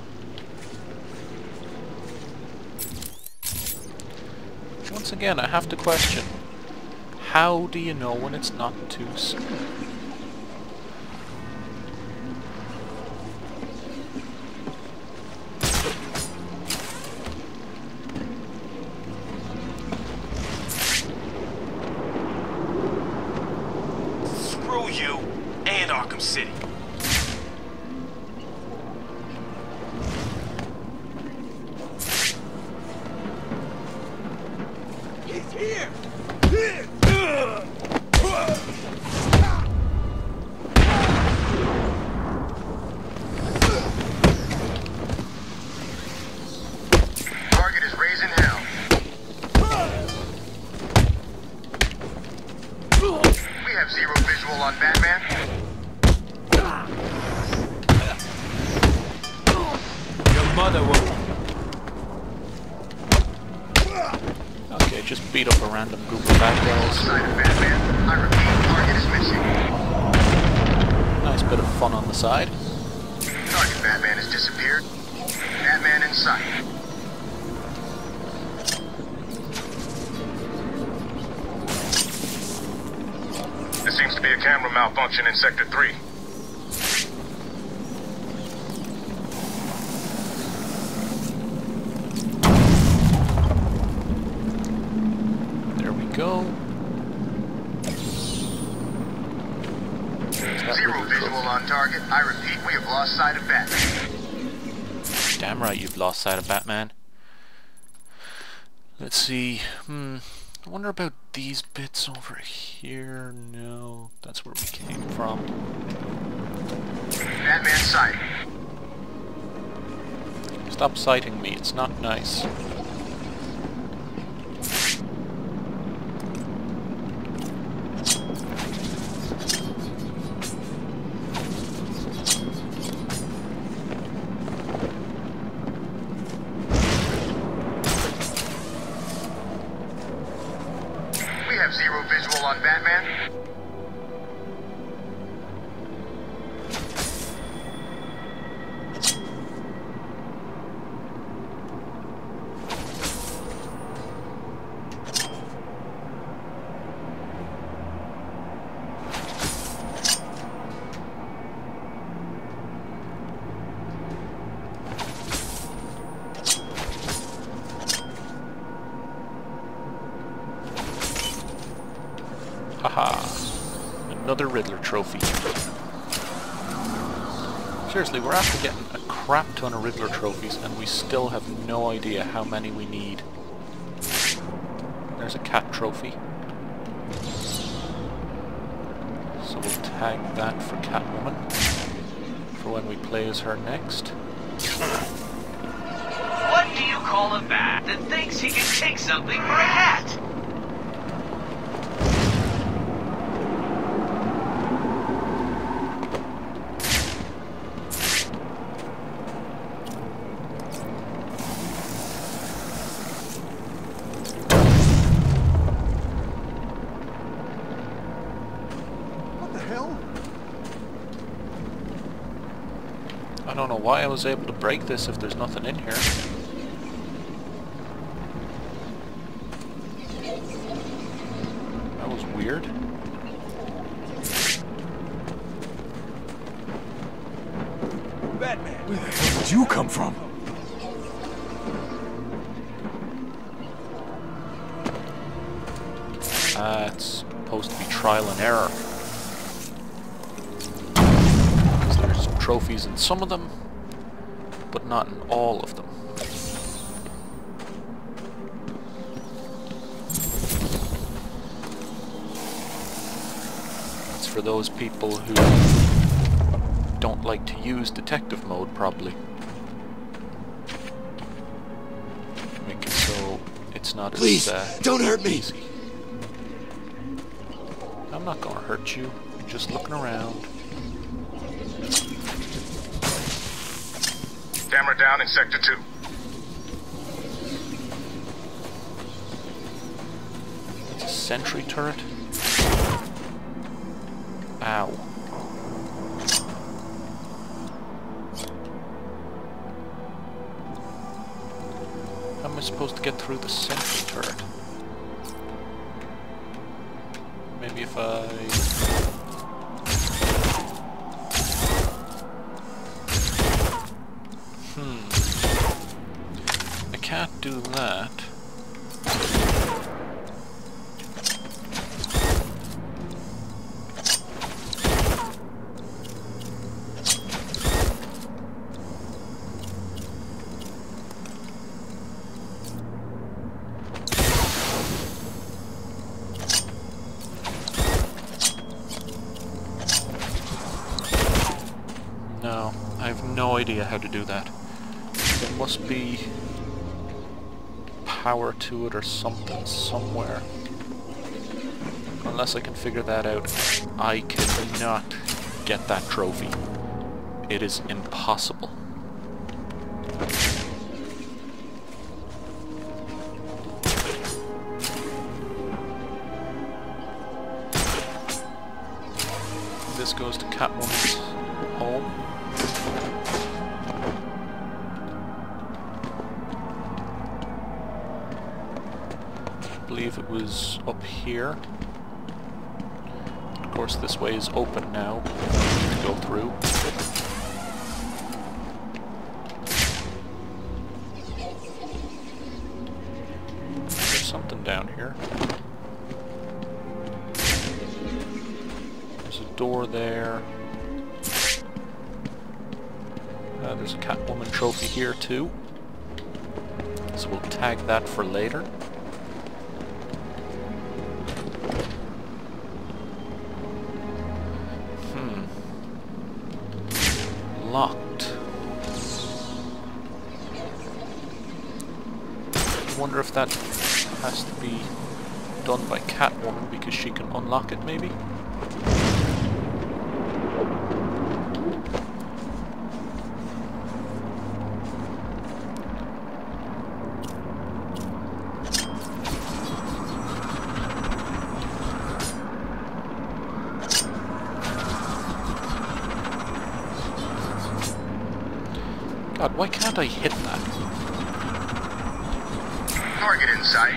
Once again, I have to question, how do you know when it's not too soon? Screw you and Arkham City. He's here! Target is raising hell. We have zero visual on Batman. Your mother will... Okay, just beat up a random group of bad guys. Side of Batman. I repeat, target is missing. Nice bit of fun on the side. Target Batman has disappeared. Batman in sight. There seems to be a camera malfunction in Sector three. visual on target. I repeat, we have lost sight of Batman. Damn right you've lost sight of Batman. Let's see. Hmm. I wonder about these bits over here. No, that's where we came from. Batman sight. Stop sighting me. It's not nice. Zero visual on Batman. Haha. Another Riddler trophy. Seriously, we're after getting a crap ton of Riddler trophies and we still have no idea how many we need. There's a cat trophy. So we'll tag that for Catwoman for when we play as her next. What do you call a bat that thinks he can take something for a cat? I don't know why I was able to break this if there's nothing in here. That was weird. Batman, where the hell did you come from? Uh, it's supposed to be trial and error. There's trophies in some of them, but not in all of them. That's for those people who don't like to use detective mode, probably. Make it so it's not Please, as uh, don't hurt me. easy. I'm not gonna hurt you. I'm just looking around. Camera down in Sector two. It's a sentry turret. Ow. How am I supposed to get through the sentry turret? Maybe if I... Hmm. I can't do that. No, I have no idea how to do that. There must be power to it or something somewhere. Unless I can figure that out, I cannot get that trophy. It is impossible. This goes to Catwoman's home. I believe it was up here. Of course, this way is open now. We need to go through. There's something down here. There's a door there. Uh, there's a Catwoman trophy here too. So we'll tag that for later. Hmm. Locked. I wonder if that has to be done by Catwoman because she can unlock it maybe? God, why can't I hit that? Target in sight.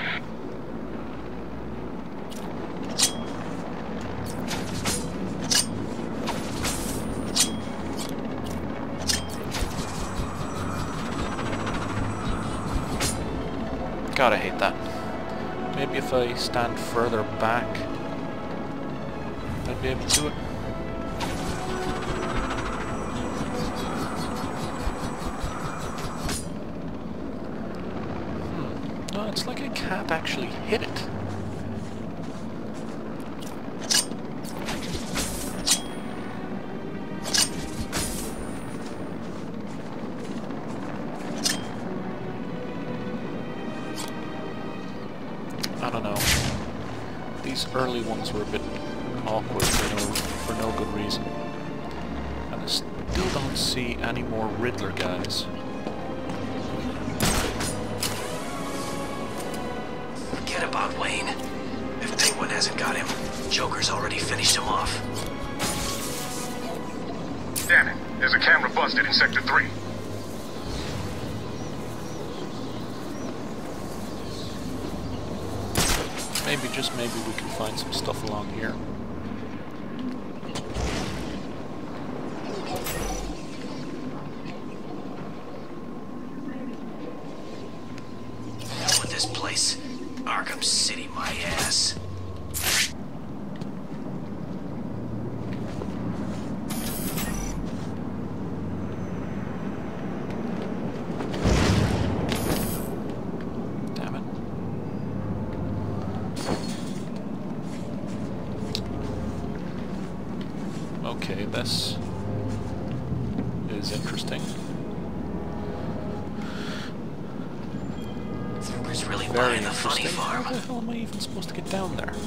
God, I hate that. Maybe if I stand further back, I'd be able to do it. Hmm. No, it's like I can't actually hit it. I don't know. These early ones were a bit awkward for no, for no good reason. And I still don't see any more Riddler guys. Forget about Wayne. If Penguin hasn't got him, Joker's already finished him off. Damn it, there's a camera busted in Sector three. Maybe, just maybe, we can find some stuff along here. Hell with this place. Arkham City, my ass. Okay, this is interesting. Joker's really Very buying the funny interesting. farm. How the hell am I even supposed to get down there?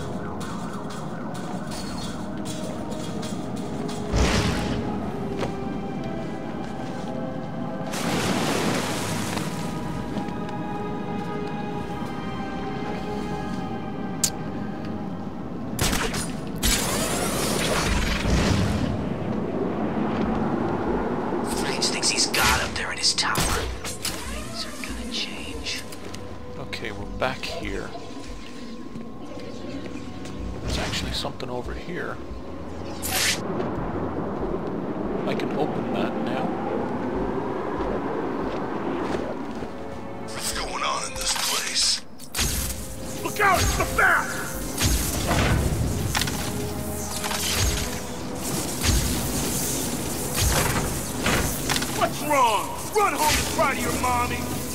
Okay, we're back here. There's actually something over here. I can open that now. What's going on in this place? Look out! It's the Bat! What's wrong? Run home and cry to your mommy!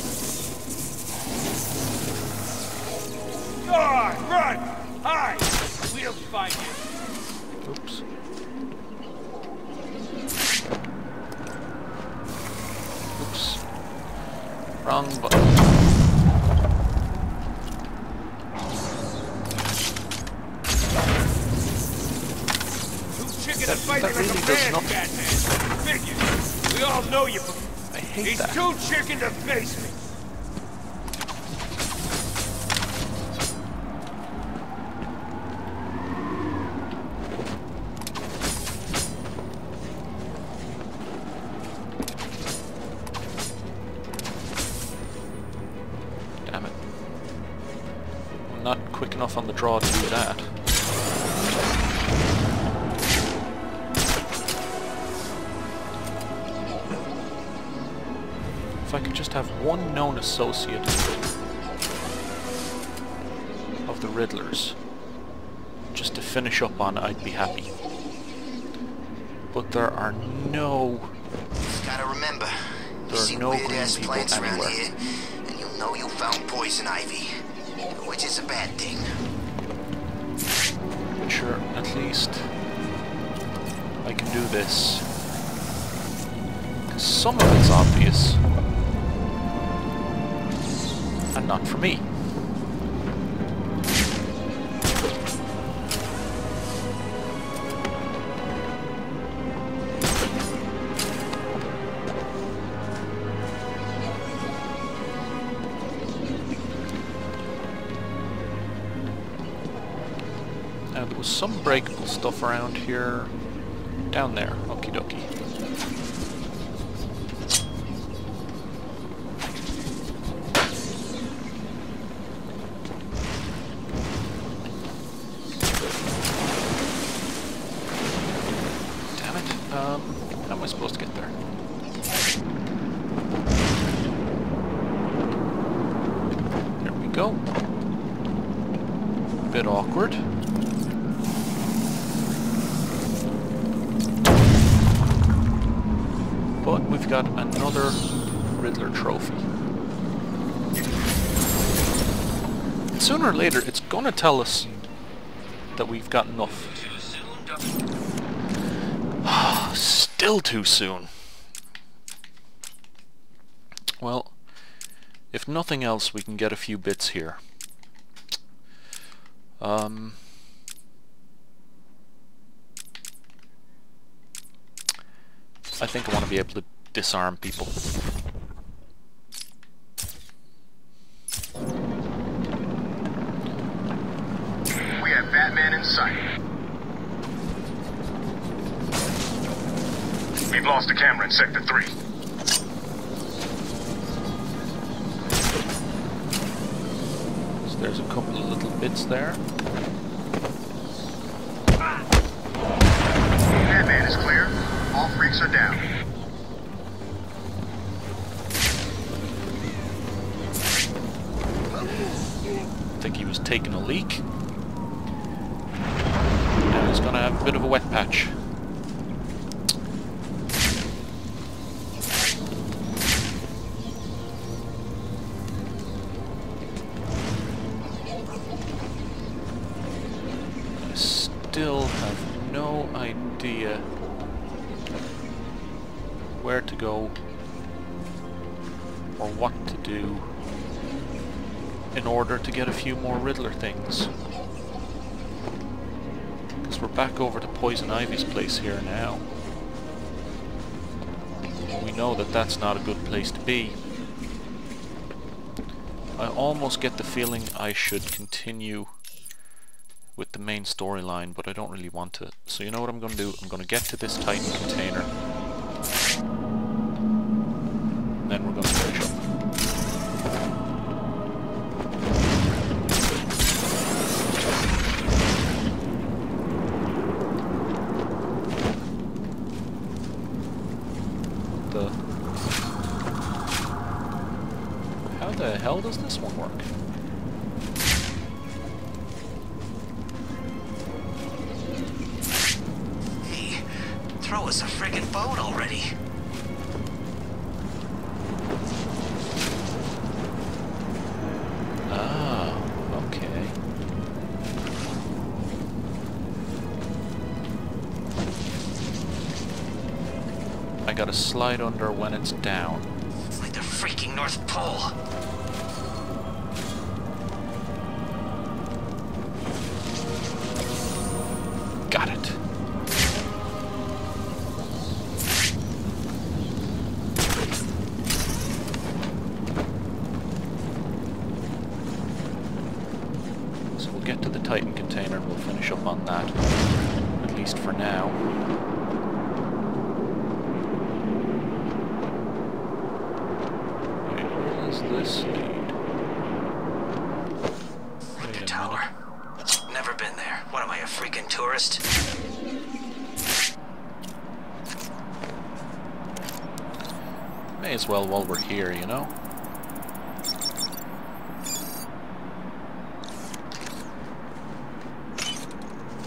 God, run! Hide! We'll find you. Oops. Oops. Wrong button. Two chicken That, and fight that like really a does man, not... Batman. Figures. We all know you. I hate He's that. too chicken to face me. Damn it. I'm not quick enough on the draw to do that. If I could just have one known associate of the Riddlers, just to finish up on, I'd be happy. But there are no Gotta remember, you There are see no weird green ass people plants around anywhere. here, and you'll know you found poison ivy, which is a bad thing. But sure, at least I can do this. Because some of it's obvious. And not for me. Now there was some breakable stuff around here. Down there, okie dokie. Damn it. Um, how am I supposed to get there? There we go. Bit awkward. But we've got another Riddler trophy. And sooner or later, it's gonna tell us that we've got enough. Still too soon. Well, if nothing else, we can get a few bits here. Um... I think I want to be able to disarm people. We have Batman in sight. We've lost a camera in Sector three. So there's a couple of little bits there. Batman is clear. All freaks are down. I think he was taking a leak. Now he's gonna have a bit of a wet patch. I still have no idea where to go or what to do in order to get a few more Riddler things. Because we're back over to Poison Ivy's place here now. We know that that's not a good place to be. I almost get the feeling I should continue with the main storyline, but I don't really want to. So you know what I'm going to do? I'm going to get to this Titan container. And then we're going to finish up. The... How the hell does this one work? Hey, throw us a friggin' boat already. Ah, okay. I gotta slide under when it's down. It's like the freaking North Pole. Got it. So we'll get to the Titan container and we'll finish up on that. At least for now. Wait, where does this lead? Wait a Tower. Never been there. What am I, a freaking tourist? May as well while we're here, you know?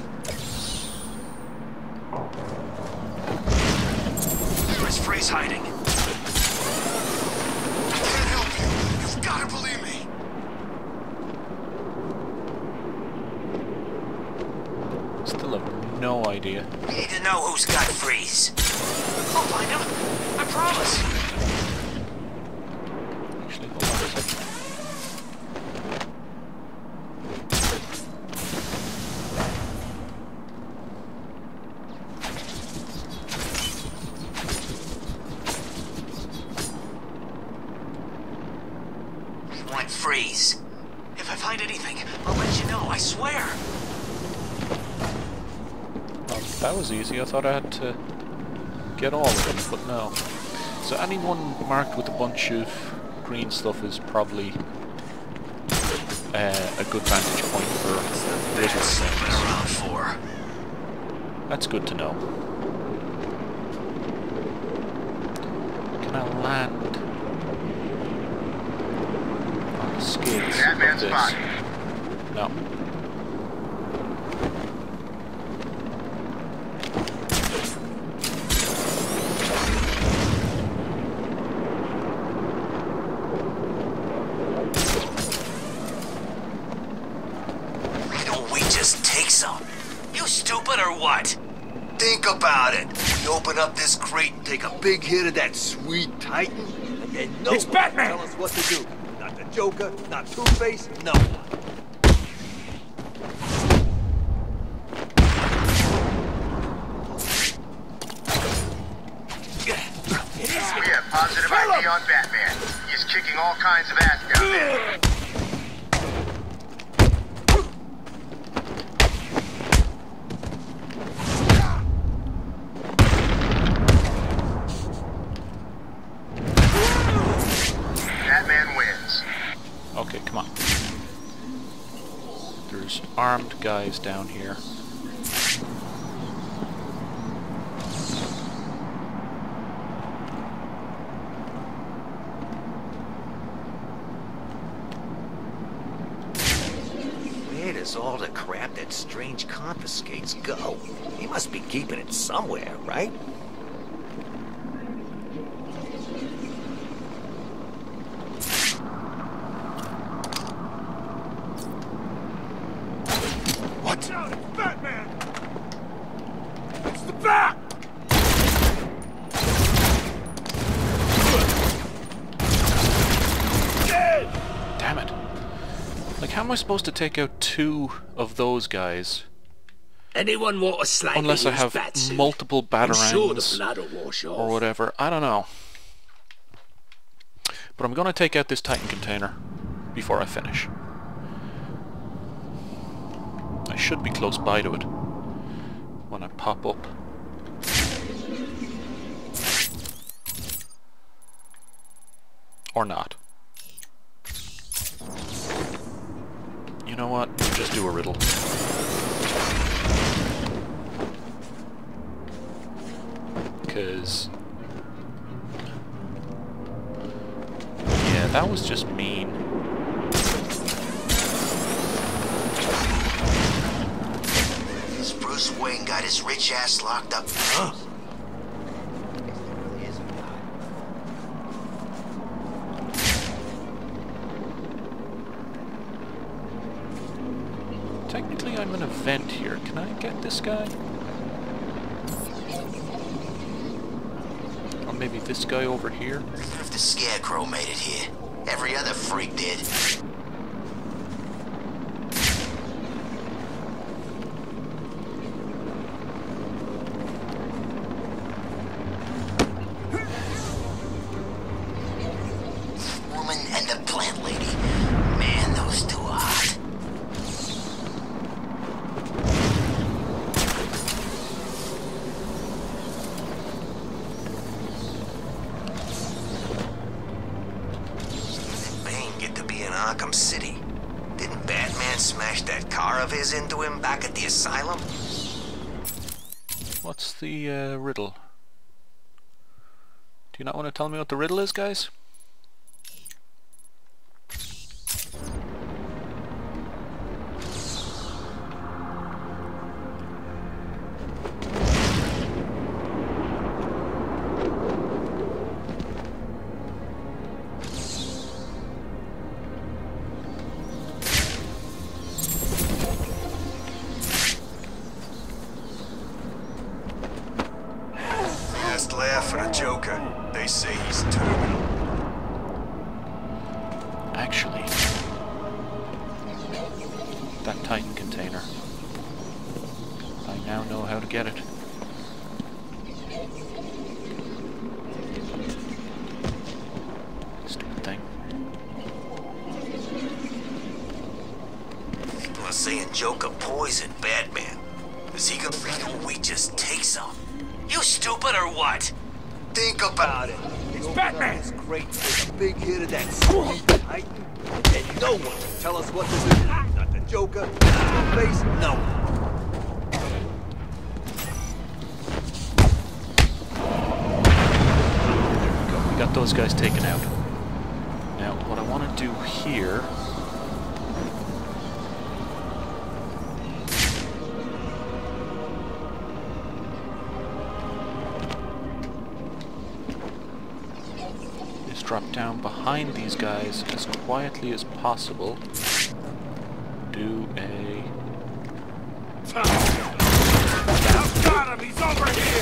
Where's Freeze hiding? Still have no idea. Need to know who's got Freeze. I'll find him. I promise. Actually, hold on a second. Want Freeze. If I find anything, I'll let you know, I swear. Well, that was easy. I thought I had to get all of them, but no. So anyone marked with a bunch of green stuff is probably uh, a good vantage point for visual things. Around four. That's good to know. Can I land on the skates like this? No. You stupid or what? Think about it. We open up this crate and take a big hit of that sweet Titan, and then no It's one Batman! can tell us what to do. Not the Joker, not Two-Face, no one. We have positive I D on Batman. He's kicking all kinds of ass down there. Batman wins. Okay, come on. There's armed guys down here. Where does all the crap that Strange confiscates go? He must be keeping it somewhere, right? Watch out, it's Batman! It's the Bat! Damn it. Like, how am I supposed to take out two of those guys? Anyone want a slightly Unless I used have bat suit? multiple I'm sure the batarangs blood will wash off. or whatever. I don't know. But I'm going to take out this Titan container before I finish. I should be close by to it when I pop up. Or not. You know what? We'll just do a riddle. Because... yeah, that was just mean. Has Bruce Wayne got his rich ass locked up? Huh? Technically, I'm in a vent here. Can I get this guy? Or maybe this guy over here? If the Scarecrow made it here, every other freak did. Woman and the plant lady. Man, those two are hot. Arkham City. Didn't Batman smash that car of his into him back at the asylum? What's the uh, riddle? Do you not want to tell me what the riddle is, guys? player for the Joker. They say he's terminal. Actually, that Titan container. I now know how to get it. Stupid thing. People are saying Joker poisoned Batman. Is he gonna think we just take some? You stupid or what? Think about it. It's Batman! It's great to take a big hit of that sweet Titan, and no one can tell us what to do. Not the Joker, not the face, no one. There we go. We got those guys taken out. Now, what I want to do here... drop down behind these guys as quietly as possible. Do a... I've got him! He's over here!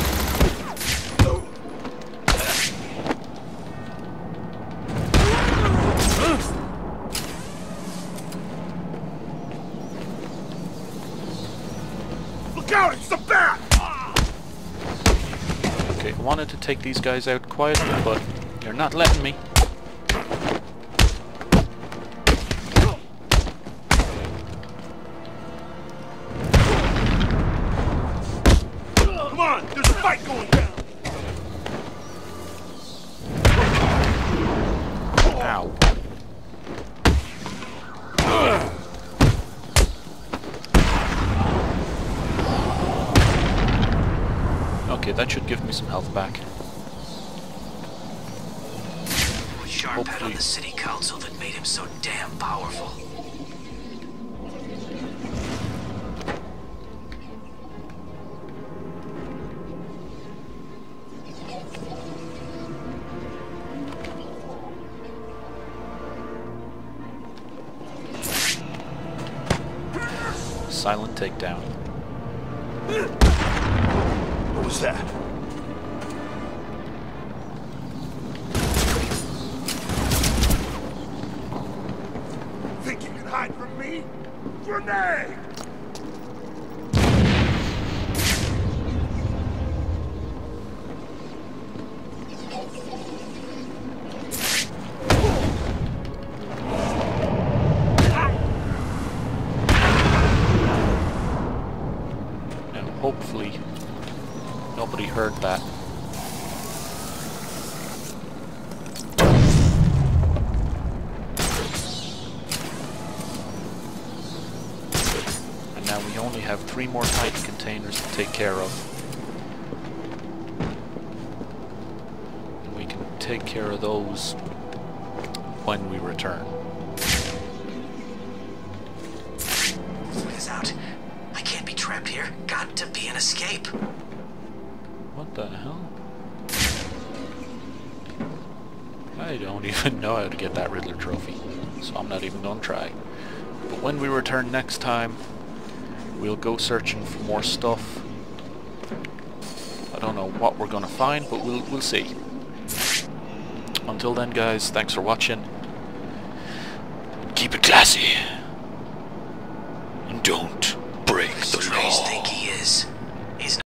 Look out! It's the Bat! Okay, I wanted to take these guys out quietly, but you're not letting me. Come on, there's a fight going down. Ow. Okay, that should give me some health back. Sharp had on the city council that made him so damn powerful. Silent takedown. What was that? Think you can hide from me? Grenade! Now, hopefully, nobody heard that. Now we only have three more Titan containers to take care of. And we can take care of those when we return. What is out? I can't be trapped here. Got to be an escape. What the hell? I don't even know how to get that Riddler trophy, so I'm not even gonna try. But when we return next time, we'll go searching for more stuff. I don't know what we're gonna find, but we'll we'll see. Until then, guys, thanks for watching. Keep it classy. And don't break the law. Who do you think he is?